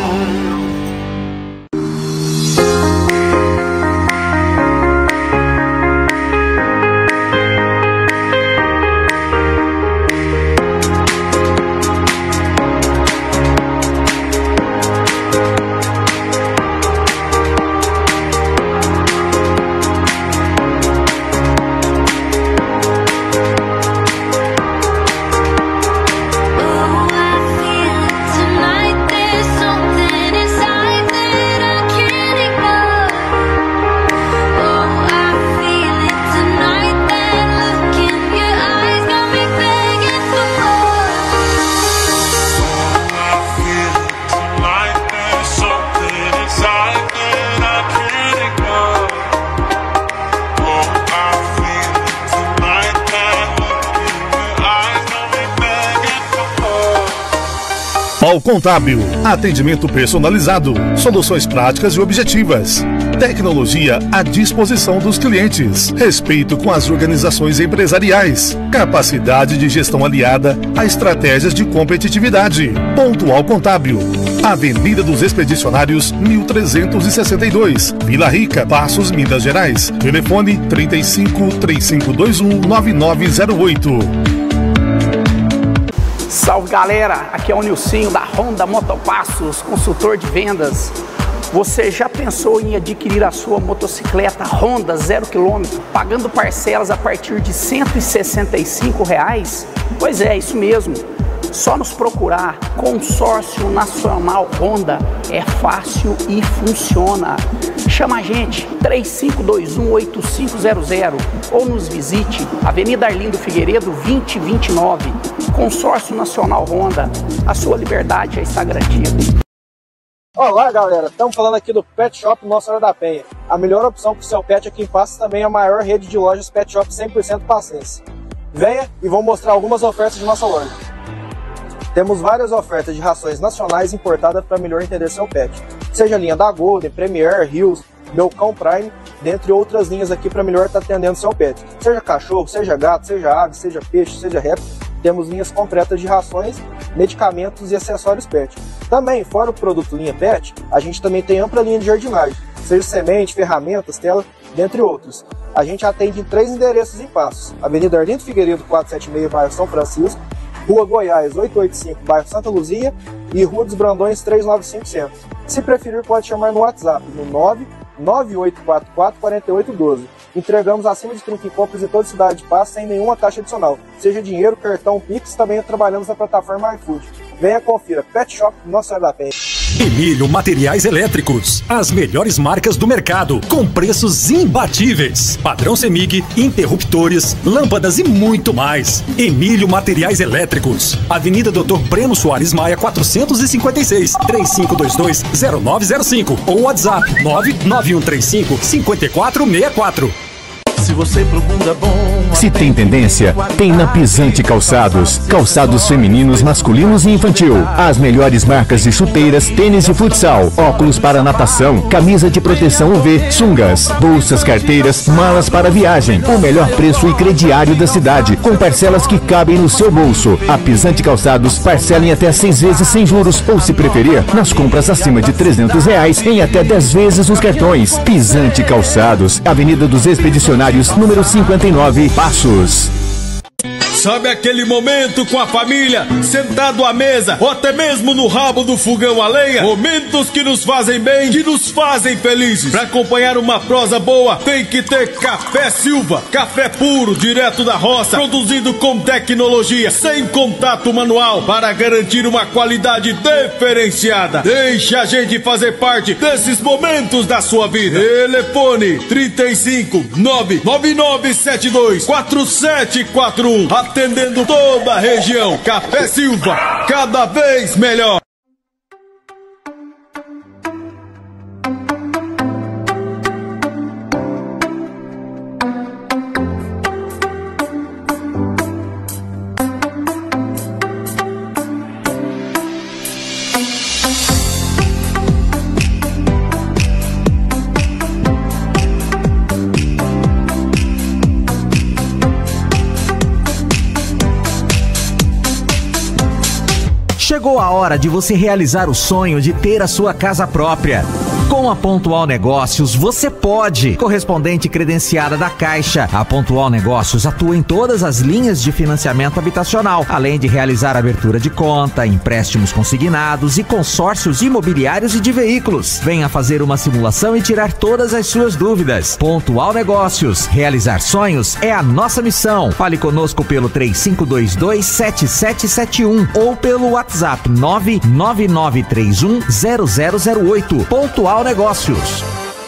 Pau Contábil, atendimento personalizado, soluções práticas e objetivas, tecnologia à disposição dos clientes, respeito com as organizações empresariais, capacidade de gestão aliada a estratégias de competitividade. Pontual Contábil, Avenida dos Expedicionários, mil trezentos e sessenta e dois, Vila Rica, Passos, Minas Gerais. Telefone trinta e cinco, três cinco dois um, nove nove zero oito. Salve galera, aqui é o Nilcinho da Honda Motopassos, consultor de vendas. Você já pensou em adquirir a sua motocicleta Honda zero quilômetro, pagando parcelas a partir de cento e sessenta e cinco reais? Pois é, isso mesmo. Só nos procurar. Consórcio Nacional Honda é fácil e funciona. Chama a gente, três cinco dois um, oito cinco zero zero, ou nos visite, Avenida Arlindo Figueiredo vinte e vinte e nove. Consórcio Nacional Honda, a sua liberdade já está garantida. Olá galera, estamos falando aqui do Pet Shop Nossa Senhora da Penha. A melhor opção para o seu pet aqui em Passos, também a maior rede de lojas Pet Shop cem por cento passense. Venha e vou mostrar algumas ofertas de nossa loja. Temos várias ofertas de rações nacionais importadas para melhor entender seu pet. Seja a linha da Golden, Premier, Hills, Belcão Prime, dentre outras linhas aqui para melhor estar atendendo seu pet. Seja cachorro, seja gato, seja ave, seja peixe, seja réptil, temos linhas completas de rações, medicamentos e acessórios pet. Também, fora o produto linha pet, a gente também tem ampla linha de jardinagem, seja semente, ferramentas, tela, dentre outros. A gente atende em três endereços em Passos: Avenida Arlindo Figueiredo quatrocentos e setenta e seis, bairro São Francisco, Rua Goiás oitocentos e oitenta e cinco, bairro Santa Luzia, e Rua dos Brandões trezentos e noventa e cinco, centro. Se preferir, pode chamar no WhatsApp no nove nove oito quatro quatro, quatro oito um dois. Entregamos acima de trinta compras em toda a cidade de Passos sem nenhuma taxa adicional. Seja dinheiro, cartão, Pix, também trabalhamos na plataforma iFood. Venha, confira. Pet Shop Nossa Senhora da Penha. Emílio Materiais Elétricos, as melhores marcas do mercado, com preços imbatíveis. Padrão CEMIG, interruptores, lâmpadas e muito mais. Emílio Materiais Elétricos, Avenida doutor Breno Soares Maia, quatrocentos e cinquenta e seis, três cinco dois dois, zero nove zero cinco ou WhatsApp nove nove um três cinco, cinco quatro seis quatro. Se você procura bom, se tem tendência, tem na Pisante Calçados. Calçados femininos, masculinos e infantil. As melhores marcas de chuteiras, tênis de futsal, óculos para natação, camisa de proteção U V, sungas, bolsas, carteiras, malas para viagem. O melhor preço e crediário da cidade, com parcelas que cabem no seu bolso. A Pisante Calçados parcela em até seis vezes sem juros, ou se preferir, nas compras acima de trezentos reais, em até dez vezes nos cartões. Pisante Calçados, Avenida dos Expedicionários, número cinquenta e nove, Passos. Sabe aquele momento com a família, sentado à mesa, ou até mesmo no rabo do fogão a lenha? Momentos que nos fazem bem, que nos fazem felizes. Para acompanhar uma prosa boa, tem que ter Café Silva. Café puro, direto da roça, produzido com tecnologia, sem contato manual, para garantir uma qualidade diferenciada. Deixe a gente fazer parte desses momentos da sua vida. Telefone trinta e cinco, nove nove nove sete dois, quatro sete quatro um. Atendendo toda a região. Café Silva, cada vez melhor. Chegou a hora de você realizar o sonho de ter a sua casa própria. Com a Pontual Negócios, você pode. Correspondente credenciada da Caixa, a Pontual Negócios atua em todas as linhas de financiamento habitacional, além de realizar abertura de conta, empréstimos consignados e consórcios imobiliários e de veículos. Venha fazer uma simulação e tirar todas as suas dúvidas. Pontual Negócios. Realizar sonhos é a nossa missão. Fale conosco pelo três cinco dois dois, sete sete sete um ou pelo WhatsApp nove nove nove três um zero zero zero oito. Pontual Negócios.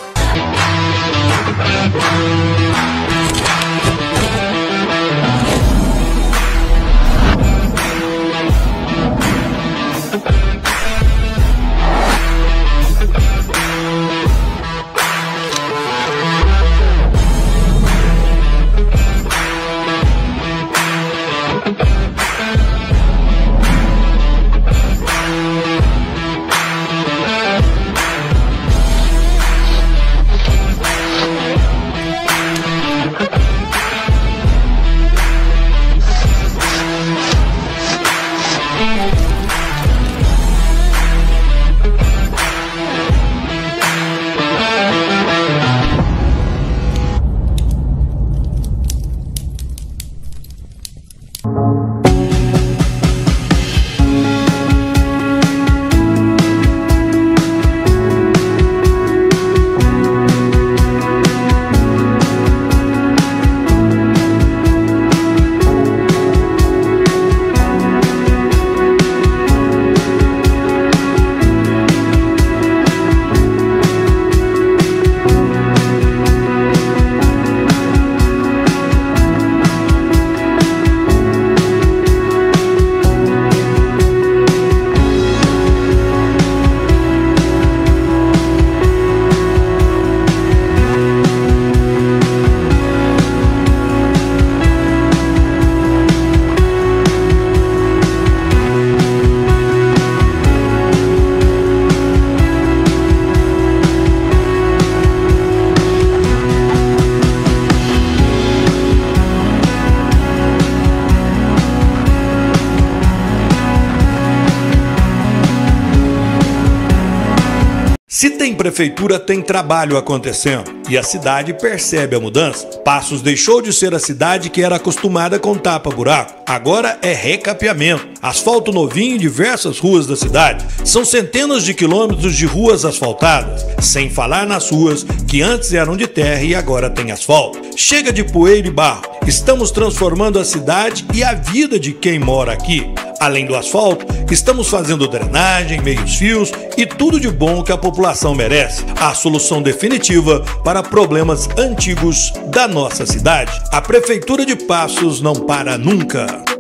Se tem prefeitura, tem trabalho acontecendo. E a cidade percebe a mudança. Passos deixou de ser a cidade que era acostumada com tapa-buraco. Agora é recapeamento. Asfalto novinho em diversas ruas da cidade. São centenas de quilômetros de ruas asfaltadas. Sem falar nas ruas que antes eram de terra e agora tem asfalto. Chega de poeira e barro. Estamos transformando a cidade e a vida de quem mora aqui. Além do asfalto, estamos fazendo drenagem, meios fios e tudo de bom que a população merece. A solução definitiva para problemas antigos da nossa cidade. A Prefeitura de Passos não para nunca.